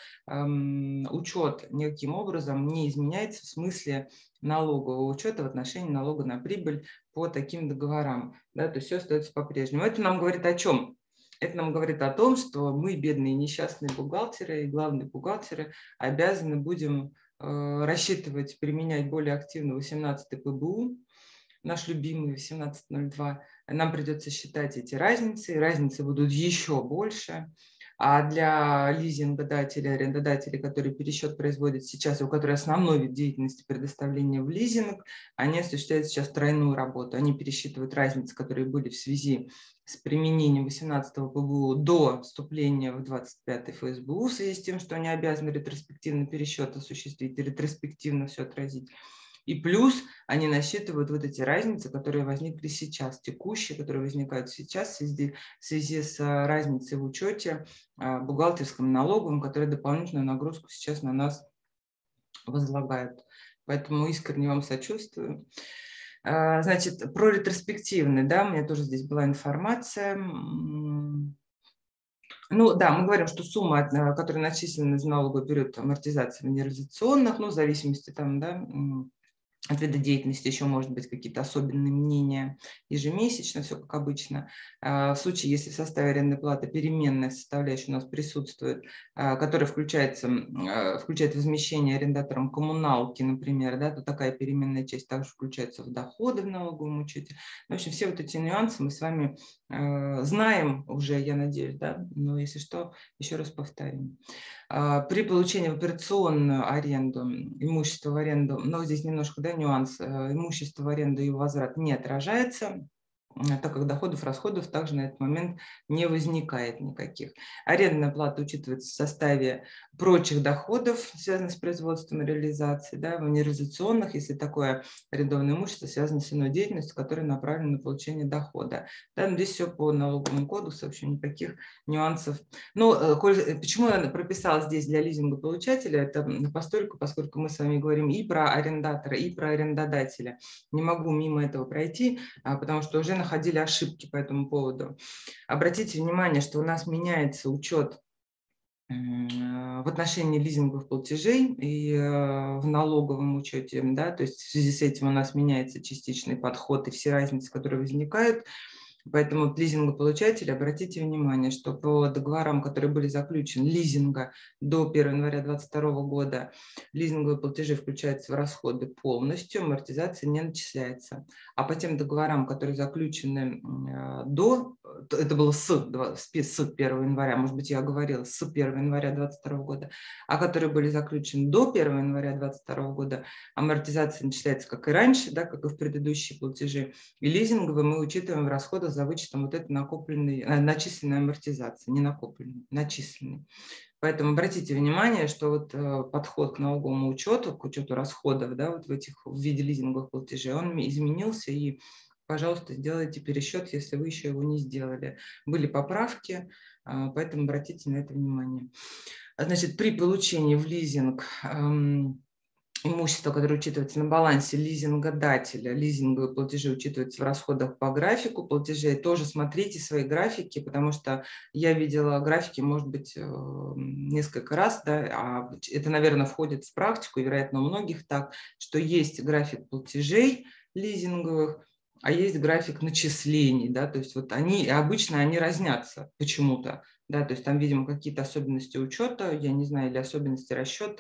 учет никаким образом не изменяется в смысле налогового учета в отношении налога на прибыль по таким договорам. Да, то есть все остается по-прежнему. Это нам говорит о чем? Это нам говорит о том, что мы, бедные несчастные бухгалтеры и главные бухгалтеры, обязаны будем рассчитывать, применять более активно 18-й ПБУ, наш любимый 1802. Нам придется считать эти разницы, и разницы будут еще больше. А для лизингодателей, арендодателей, которые пересчет производят сейчас, у которых основной вид деятельности предоставления в лизинг, они осуществляют сейчас тройную работу. Они пересчитывают разницы, которые были в связи с применением 18-го ПБУ до вступления в 25-й ФСБУ, в связи с тем, что они обязаны ретроспективный пересчет осуществить и ретроспективно все отразить. И плюс они насчитывают вот эти разницы, которые возникли сейчас, текущие, которые возникают сейчас в связи с разницей в учете бухгалтерском, налоговым, которые дополнительную нагрузку сейчас на нас возлагают. Поэтому искренне вам сочувствую. Значит, про ретроспективный, да, у меня тоже здесь была информация. Ну да, мы говорим, что сумма, которая начислена за налоговый период амортизации минерализационных, ну, в зависимости там, да, от вида деятельности еще может быть какие-то особенные мнения ежемесячно, все как обычно. В случае, если в составе арендной платы переменная составляющая у нас присутствует, которая включает возмещение арендатором коммуналки, например, да, то такая переменная часть также включается в доходы в налоговом учете. В общем, все вот эти нюансы мы с вами знаем уже, я надеюсь, да, но если что, еще раз повторим. При получении в операционную аренду, имущество в аренду, но здесь немножко, да, нюанс, имущество в аренду и возврат не отражается, так как доходов, расходов также на этот момент не возникает никаких. Арендная плата учитывается в составе прочих доходов, связанных с производством и реализацией, да, в нереализационных, если такое арендованное имущество связано с иной деятельностью, которая направлена на получение дохода. Да, но здесь все по налоговому кодексу, вообще никаких нюансов. Но почему я прописала здесь для лизингополучателя, это поскольку мы с вами говорим и про арендатора, и про арендодателя. Не могу мимо этого пройти, потому что уже находили ошибки по этому поводу. Обратите внимание, что у нас меняется учет в отношении лизинговых платежей и в налоговом учете, да, то есть в связи с этим у нас меняется частичный подход и все разницы, которые возникают. Поэтому лизингополучатели, обратите внимание, что по договорам, которые были заключены лизинга до 1 января 2022 года, лизинговые платежи включаются в расходы полностью, амортизация не начисляется. А по тем договорам, которые заключены до, это было с 1 января, может быть, я говорила, с 1 января 2022 года, а которые были заключены до 1 января 2022 года, амортизация начисляется как и раньше, да, как и в предыдущие платежи. И лизинговые мы учитываем в расходах за вычетом вот этой начисленной амортизации, не накопленной, начисленной. Поэтому обратите внимание, что вот подход к налоговому учету, к учету расходов, да, вот в виде лизинговых платежей, он изменился, и, пожалуйста, сделайте пересчет, если вы еще его не сделали. Были поправки, поэтому обратите на это внимание. Значит, при получении в лизинг имущество, которое учитывается на балансе лизингодателя, лизинговые платежи учитываются в расходах по графику платежей. Тоже смотрите свои графики, потому что я видела графики, может быть, несколько раз, да, а это, наверное, входит в практику, и, вероятно, у многих так, что есть график платежей лизинговых, а есть график начислений, да, то есть вот обычно они разнятся почему-то, да, то есть там, видимо, какие-то особенности учета, я не знаю, или особенности расчета,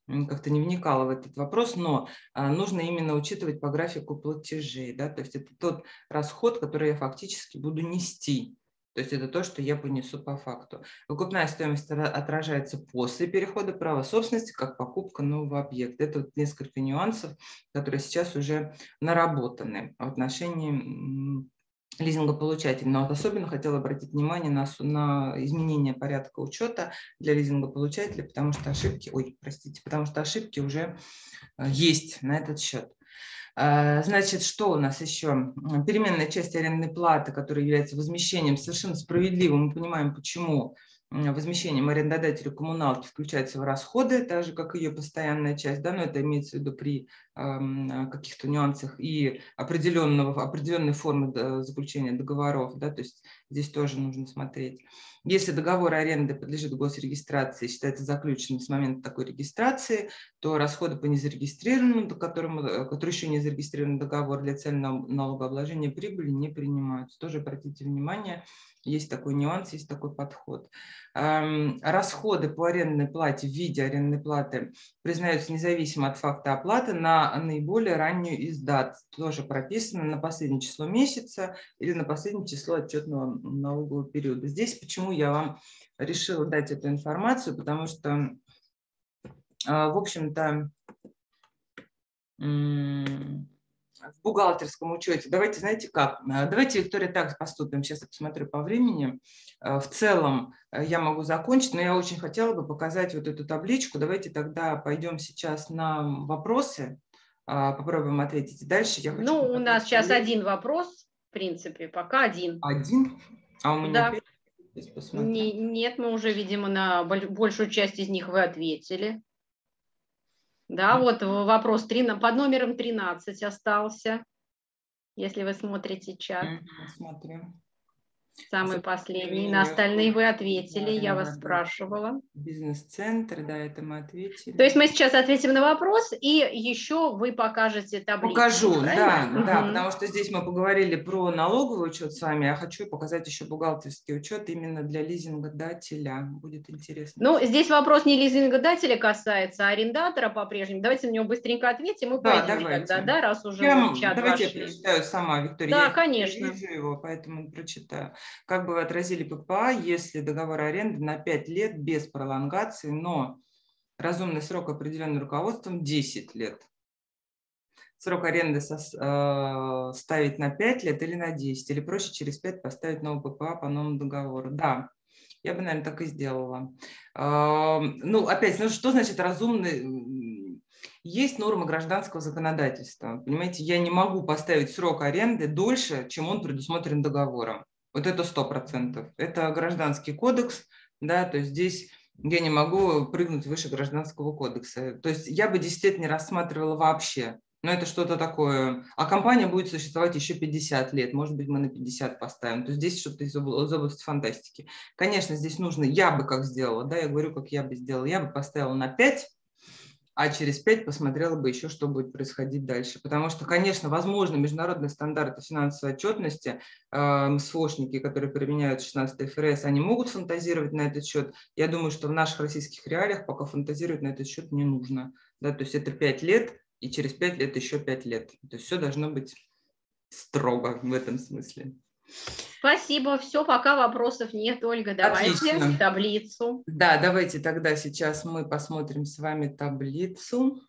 как-то не вникала в этот вопрос, но нужно именно учитывать по графику платежей, да, то есть это тот расход, который я фактически буду нести. То есть это то, что я понесу по факту. Выкупная стоимость отражается после перехода права собственности, как покупка нового объекта. Это вот несколько нюансов, которые сейчас уже наработаны в отношении лизингополучателей. Но вот особенно хотела обратить внимание на изменение порядка учета для лизингополучателей, потому что ошибки уже есть на этот счет. Значит, что у нас еще? Переменная часть арендной платы, которая является возмещением, совершенно справедливо. Мы понимаем, почему возмещением арендодателю коммуналки включается в расходы, так же, как ее постоянная часть, да, но это имеется в виду при каких-то нюансах и определенной формы заключения договоров, да, то есть здесь тоже нужно смотреть. Если договор аренды подлежит госрегистрации и считается заключенным с момента такой регистрации, то расходы по незарегистрированному, который еще не зарегистрирован договор для целей налогообложения прибыли не принимаются. Тоже обратите внимание, есть такой нюанс, есть такой подход. Расходы по арендной плате в виде арендной платы признаются независимо от факта оплаты на наиболее раннюю из дат. Тоже прописано на последнее число месяца или на последнее число отчетного налогового периода. Здесь почему я вам решила дать эту информацию, потому что, в общем-то, в бухгалтерском учете. Давайте, знаете как? Давайте, Виктория, так поступим. Сейчас я посмотрю по времени. В целом я могу закончить, но я очень хотела бы показать вот эту табличку. Давайте тогда пойдем сейчас на вопросы, попробуем ответить. Дальше я хочу Ну, у нас сейчас коллег. один вопрос, в принципе, пока один. Один? А у меня Да. 5? Сейчас посмотрим. Нет, мы уже, видимо, на большую часть из них вы ответили. Да, вот вопрос под номером 13 остался, если вы смотрите чат. Смотрим. Самый последний. На остальные вы ответили, я вас спрашивала. Бизнес-центр, да, это мы ответили. То есть мы сейчас ответим на вопрос, и еще вы покажете таблицу. Покажу, да, правильно? да, потому что здесь мы поговорили про налоговый учет с вами, а хочу показать еще бухгалтерский учет именно для лизингодателя. Будет интересно. Ну, здесь вопрос не лизингодателя касается, а арендатора по-прежнему. Давайте на него быстренько ответим и Да, пойдем давайте. тогда, да, раз уже Я, в чат давайте вошли. я прочитаю сама, Виктория. Да, я конечно. Не вижу его, поэтому прочитаю. Как бы вы отразили ППА, если договор аренды на 5 лет без пролонгации, но разумный срок определенный руководством 10 лет? Срок аренды ставить на 5 лет или на 10? Или проще через 5 поставить новый ППА по новому договору? Да, я бы, наверное, так и сделала. Ну, опять, ну, что значит разумный? Есть нормы гражданского законодательства. Понимаете, я не могу поставить срок аренды дольше, чем он предусмотрен договором. Вот это 100%. Это гражданский кодекс, да, то есть здесь я не могу прыгнуть выше гражданского кодекса. То есть я бы 10 лет не рассматривала вообще. Но это что-то такое. А компания будет существовать еще 50 лет. Может быть, мы на 50 поставим. То есть здесь что-то из области фантастики. Конечно, здесь нужно, я бы как сделала, да, я говорю, как я бы сделала. Я бы поставила на 5, а через 5 посмотрела бы еще, что будет происходить дальше. Потому что, конечно, возможно, международные стандарты финансовой отчетности, СФОшники, которые применяют 16 ФРС, они могут фантазировать на этот счет. Я думаю, что в наших российских реалиях пока фантазировать на этот счет не нужно. Да, то есть это 5 лет, и через 5 лет еще 5 лет. То есть все должно быть строго в этом смысле. Спасибо. Все, пока вопросов нет, Ольга. Давайте Отлично. таблицу. Да, давайте тогда сейчас мы посмотрим с вами таблицу.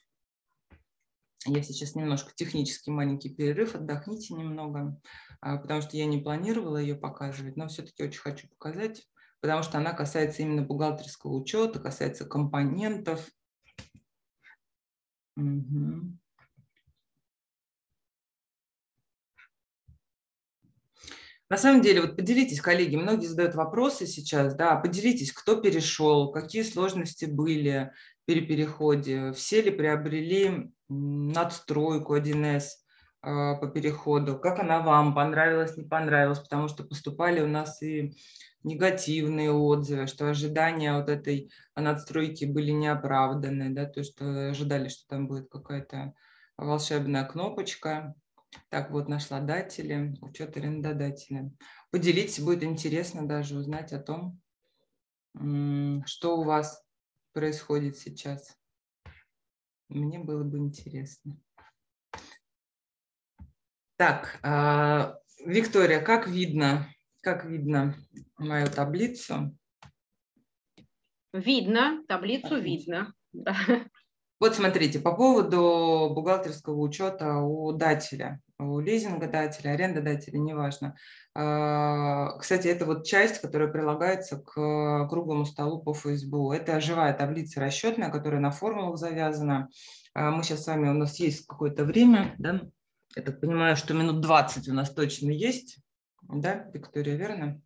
Я сейчас немножко технический маленький перерыв, отдохните немного, потому что я не планировала ее показывать, но все-таки очень хочу показать, потому что она касается именно бухгалтерского учета, касается компонентов. Угу. На самом деле, вот поделитесь, коллеги, многие задают вопросы сейчас, да, поделитесь, кто перешел, какие сложности были при переходе, все ли приобрели надстройку 1С по переходу, как она вам понравилась, не понравилась, потому что поступали у нас и негативные отзывы, что ожидания вот этой надстройки были неоправданы, да, то, что ожидали, что там будет какая-то волшебная кнопочка. Так, вот нашла датели, учет арендодателя. Поделитесь, будет интересно даже узнать о том, что у вас происходит сейчас. Мне было бы интересно. Так, Виктория, как видно мою таблицу? Видно, таблицу видно. Да. Вот смотрите, по поводу бухгалтерского учета у дателя, у лизингодателя, арендодателя, неважно. Кстати, это вот часть, которая прилагается к круглому столу по ФСБУ. Это живая таблица расчетная, которая на формулах завязана. Мы сейчас с вами, у нас есть какое-то время, да? Я так понимаю, что минут 20 у нас точно есть. Да, Виктория, верно?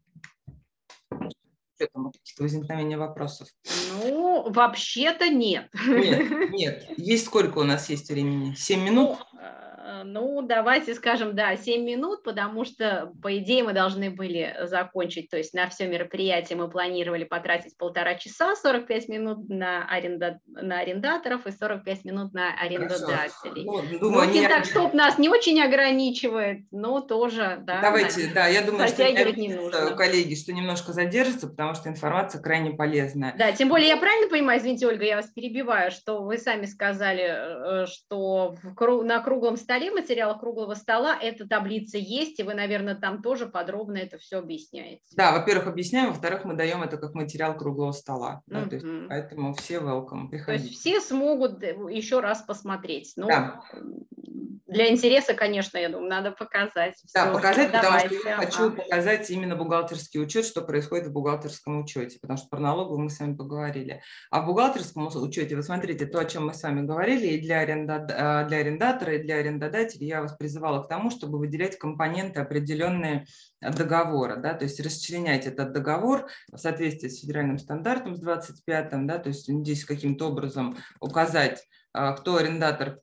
Что там, какие-то возникновения вопросов? Ну, вообще-то нет. Нет. Есть сколько у нас есть времени? 7 минут? Ну, давайте скажем, да, 7 минут, потому что, по идее, мы должны были закончить, то есть на все мероприятие мы планировали потратить 1,5 часа, 45 минут на арендаторов и 45 минут на арендодателей. Ну, Ну, думаю, Финтакстоп нас не очень ограничивает, но тоже, да, давайте, да, я думаю, что затягивать не нужно. коллеги, что немножко задержатся, потому что информация крайне полезная. Да, тем более я правильно понимаю, извините, Ольга, я вас перебиваю, что вы сами сказали, что на круглом столе, в материалах круглого стола эта таблица есть, и вы, наверное, там тоже подробно это все объясняете. Да, во-первых, объясняем, во-вторых, мы даем это как материал круглого стола. Да, то есть, поэтому все welcome, приходите. То есть все смогут еще раз посмотреть. Ну, да. Для интереса, конечно, я думаю, надо показать. Да, все. показать, потому что я хочу показать именно бухгалтерский учет, что происходит в бухгалтерском учете, потому что про налоговую мы с вами поговорили. А в бухгалтерском учете, вы смотрите, то, о чем мы с вами говорили, и для арендатора, и для арендодателя я вас призывала к тому, чтобы выделять компоненты определенные договора, да, то есть расчленять этот договор в соответствии с федеральным стандартом с 25-м, да, то есть здесь каким-то образом указать, кто арендатор,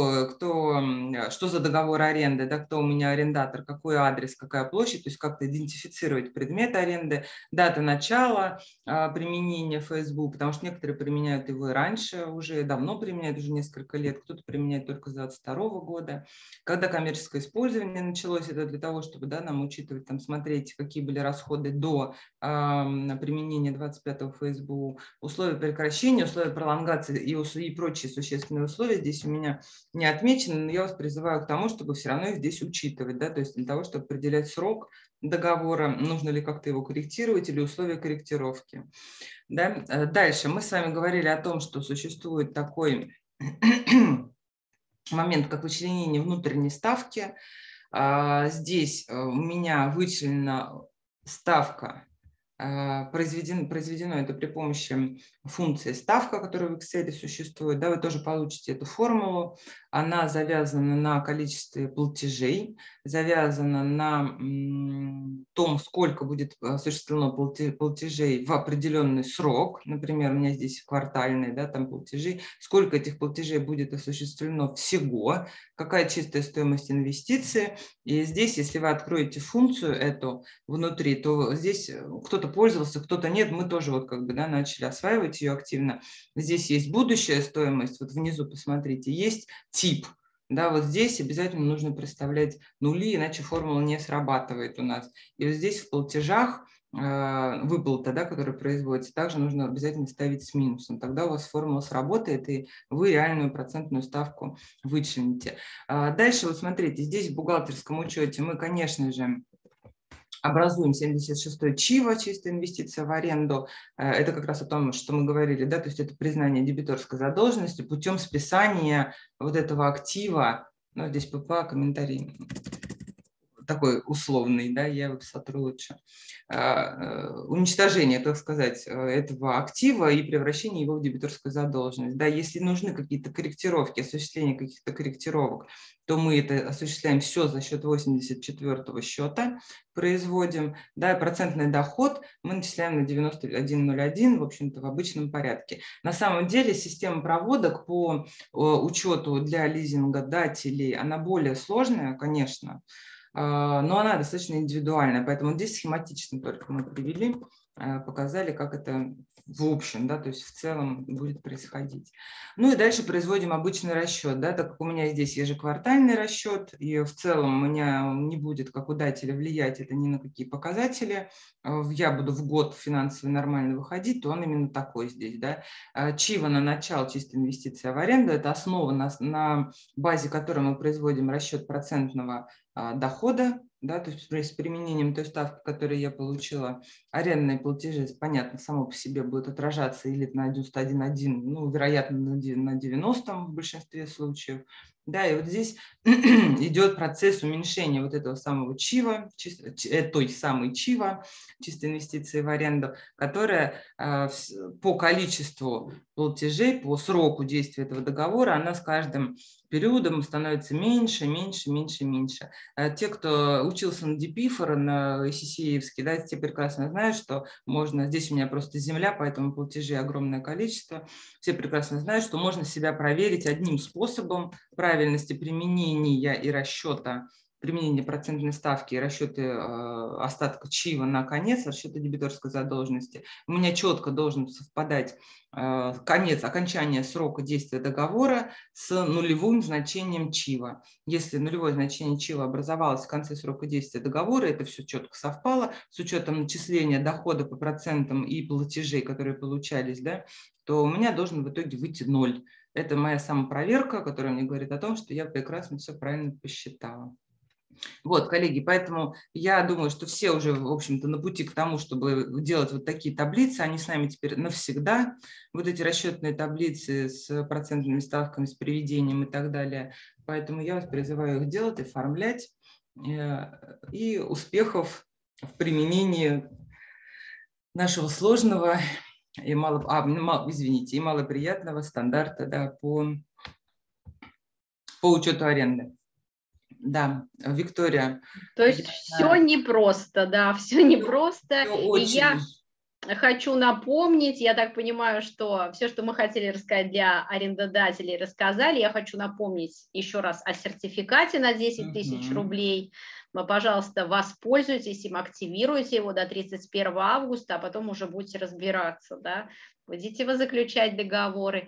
что за договор аренды, да, кто у меня арендатор, какой адрес, какая площадь, то есть как-то идентифицировать предмет аренды, дата начала применения ФСБУ, потому что некоторые применяют его и раньше, уже давно применяют, уже несколько лет, кто-то применяет только с 22 года. Когда коммерческое использование началось, это для того, чтобы, да, нам учитывать, там, смотреть, какие были расходы до применения 25-го ФСБУ, условия прекращения, условия пролонгации и прочие существенные условия здесь у меня не отмечены, но я вас призываю к тому, чтобы все равно их здесь учитывать, да, то есть для того, чтобы определять срок договора, нужно ли как-то его корректировать или условия корректировки. Да? Дальше мы с вами говорили о том, что существует такой момент, как вычленение внутренней ставки. Здесь у меня вычислена ставка, произведено это при помощи функции ставка, которая в Excel существует. Да, вы тоже получите эту формулу. Она завязана на количестве платежей, завязана на том, сколько будет осуществлено платежей в определенный срок. Например, у меня здесь квартальные, да, там платежи. Сколько этих платежей будет осуществлено всего, какая чистая стоимость инвестиции. И здесь, если вы откроете функцию эту внутри, то здесь кто-то пользовался, кто-то нет. Мы тоже вот как бы, да, начали осваивать ее активно. Здесь есть будущая стоимость, вот внизу посмотрите, есть тип. Да, вот здесь обязательно нужно представлять нули, иначе формула не срабатывает у нас. И вот здесь в платежах выплата, да, которая производится, также нужно обязательно ставить с минусом. Тогда у вас формула сработает, и вы реальную процентную ставку вычлените. Дальше вот смотрите, здесь в бухгалтерском учете мы, конечно же, образуем 76-й ЧИВА, чистая инвестиция в аренду. Это как раз о том, что мы говорили, да, то есть это признание дебиторской задолженности путем списания вот этого актива, ну, здесь ППА, комментарий такой условный, да, я его сотру лучше, уничтожение, так сказать, этого актива и превращение его в дебиторскую задолженность. Да, если нужны какие-то корректировки, осуществление каких-то корректировок, то мы это осуществляем все за счет 84-го счета, производим, да, процентный доход мы начисляем на 91.01, в общем-то, в обычном порядке. На самом деле система проводок по учету для лизингодателей, она более сложная, конечно, но она достаточно индивидуальная, поэтому здесь схематично только мы привели, показали, как это в общем, да, то есть в целом будет происходить. Ну и дальше производим обычный расчет, да, так как у меня здесь ежеквартальный расчет, и в целом у меня не будет, как у дателя, влиять это ни на какие показатели, я буду в год финансово нормально выходить, то он именно такой здесь, да. Чива на начало чистой инвестиции в аренду – это основа, на базе которой мы производим расчет процентного дохода, да, то есть с применением той ставки, которую я получила, арендные платежи, понятно, само по себе будут отражаться или на 91,1, ну, вероятно, на 90 в большинстве случаев. Да, и вот здесь идет процесс уменьшения вот этого самого чива, той самой чива, чистой инвестиции в аренду, которая по количеству платежей, по сроку действия этого договора, она с каждым периодом становится меньше, меньше, меньше, меньше. Те, кто учился на ДПИФОР, на ССИевске, да, те прекрасно знают, что можно, здесь у меня просто земля, поэтому платежей огромное количество, все прекрасно знают, что можно себя проверить одним способом правильности применения и расчета, применения процентной ставки и расчеты остатка чива на конец, расчета дебиторской задолженности. У меня четко должен совпадать конец, окончание срока действия договора с нулевым значением чива. Если нулевое значение чива образовалось в конце срока действия договора, это все четко совпало, с учетом начисления дохода по процентам и платежей, которые получались, да, то у меня должен в итоге выйти 0. Это моя самопроверка, которая мне говорит о том, что я прекрасно все правильно посчитала. Вот, коллеги, поэтому я думаю, что все уже, в общем-то, на пути к тому, чтобы делать вот такие таблицы, они с нами теперь навсегда, вот эти расчетные таблицы с процентными ставками, с приведением и так далее. Поэтому я вас призываю их делать, оформлять, и успехов в применении нашего сложного и и малоприятного стандарта, да, по учету аренды. Да, Виктория. То есть все непросто, да, все непросто. И я хочу напомнить, я так понимаю, что все, что мы хотели рассказать для арендодателей, рассказали. Я хочу напомнить еще раз о сертификате на 10 тысяч рублей. Пожалуйста, воспользуйтесь им, активируйте его до 31 августа, а потом уже будете разбираться, да. Будете вы заключать договоры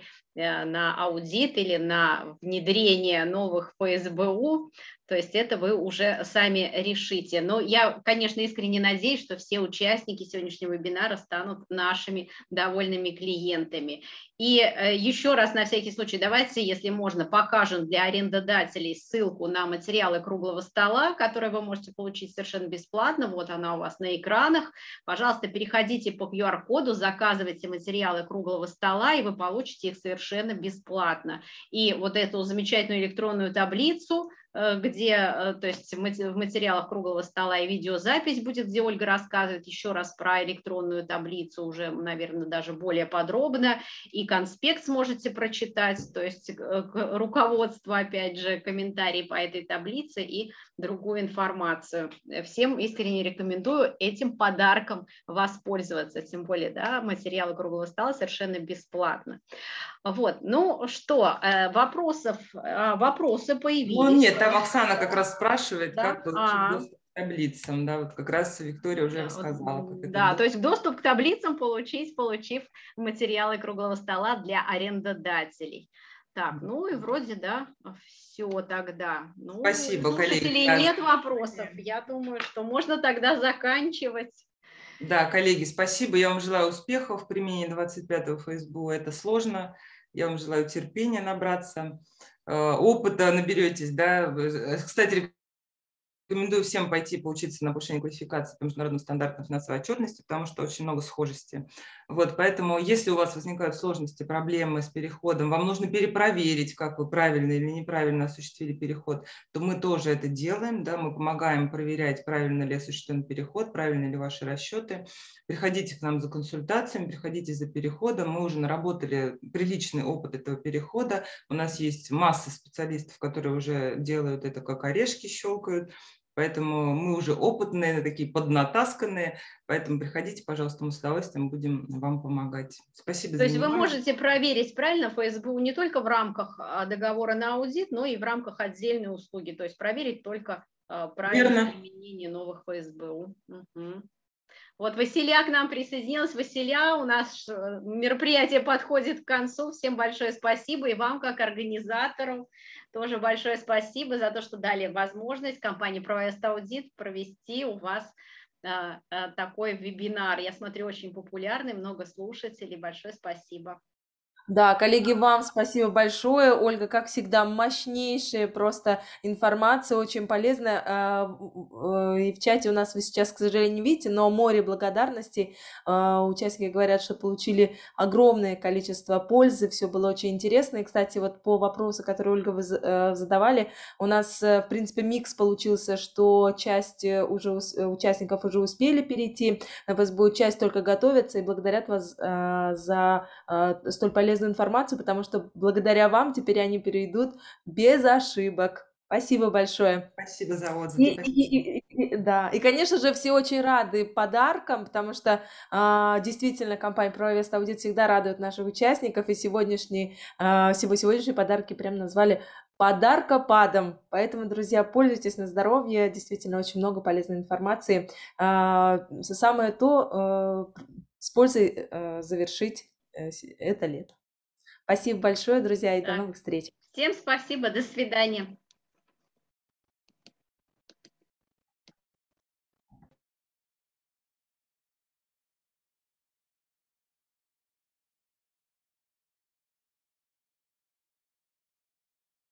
на аудит или на внедрение новых ФСБУ, то есть это вы уже сами решите. Но я, конечно, искренне надеюсь, что все участники сегодняшнего вебинара станут нашими довольными клиентами. И еще раз, на всякий случай, давайте, если можно, покажем для арендодателей ссылку на материалы круглого стола, которые вы можете получить совершенно бесплатно. Вот она у вас на экранах. Пожалуйста, переходите по QR-коду, заказывайте материалы круглого стола, и вы получите их совершенно бесплатно. И вот эту замечательную электронную таблицу, где, то есть в материалах круглого стола и видеозапись будет, где Ольга рассказывает еще раз про электронную таблицу, уже, наверное, даже более подробно, и конспект сможете прочитать, то есть руководство, опять же, комментарии по этой таблице и другую информацию. Всем искренне рекомендую этим подарком воспользоваться, тем более, да, материалы круглого стола совершенно бесплатно. Вот, ну что, вопросы появились. Ну нет, там Оксана как раз спрашивает, да? Как получить доступ к таблицам, да, вот как раз Виктория уже рассказала. Как да, то есть доступ к таблицам получив материалы круглого стола для арендодателей. Так, ну и вроде, да, все тогда. Ну, спасибо, коллеги. Нет вопросов, я думаю, что можно тогда заканчивать. Да, коллеги, спасибо. Я вам желаю успехов в применении 25-го ФСБУ. Это сложно. Я вам желаю терпения набраться, опыта наберетесь. Да. Кстати, рекомендую всем пойти поучиться на повышение квалификации по международным стандартам финансовой отчетности, потому что очень много схожести. Вот, поэтому, если у вас возникают сложности, проблемы с переходом, вам нужно перепроверить, как вы правильно или неправильно осуществили переход, то мы тоже это делаем. Да, мы помогаем проверять, правильно ли осуществлен переход, правильно ли ваши расчеты. Приходите к нам за консультациями, приходите за переходом. Мы уже наработали приличный опыт этого перехода. У нас есть масса специалистов, которые уже делают это, как орешки щелкают. Поэтому мы уже опытные, такие поднатасканные, поэтому приходите, пожалуйста, мы с удовольствием будем вам помогать. Спасибо за внимание. То есть вы можете проверить, правильно, ФСБУ не только в рамках договора на аудит, но и в рамках отдельной услуги, то есть проверить только правильное применение новых ФСБУ. Угу. Вот Василя к нам присоединилась. Василя, у нас мероприятие подходит к концу. Всем большое спасибо. И вам, как организатору, тоже большое спасибо за то, что дали возможность компании ProVest Audit провести у вас такой вебинар. Я смотрю, очень популярный, много слушателей. Большое спасибо. Да, коллеги, вам спасибо большое. Ольга, как всегда, мощнейшая просто информация, очень полезная. И в чате у нас вы сейчас, к сожалению, не видите, но море благодарностей. Участники говорят, что получили огромное количество пользы, все было очень интересно. И, кстати, вот по вопросу, который Ольга вы задавали, у нас, в принципе, микс получился, что часть участников уже успели перейти на ФСБУ, часть только готовится и благодарят вас за столь полезную информацию, потому что благодаря вам теперь они перейдут без ошибок. Спасибо большое. Спасибо за отзыв. Да, и, конечно же, все очень рады подаркам, потому что действительно компания ProVest Audit всегда радует наших участников, и сегодняшние подарки прям назвали подаркопадом. Поэтому, друзья, пользуйтесь на здоровье, действительно очень много полезной информации. Самое то с пользой завершить это лето. Спасибо большое, друзья, и до новых встреч. Всем спасибо, до свидания.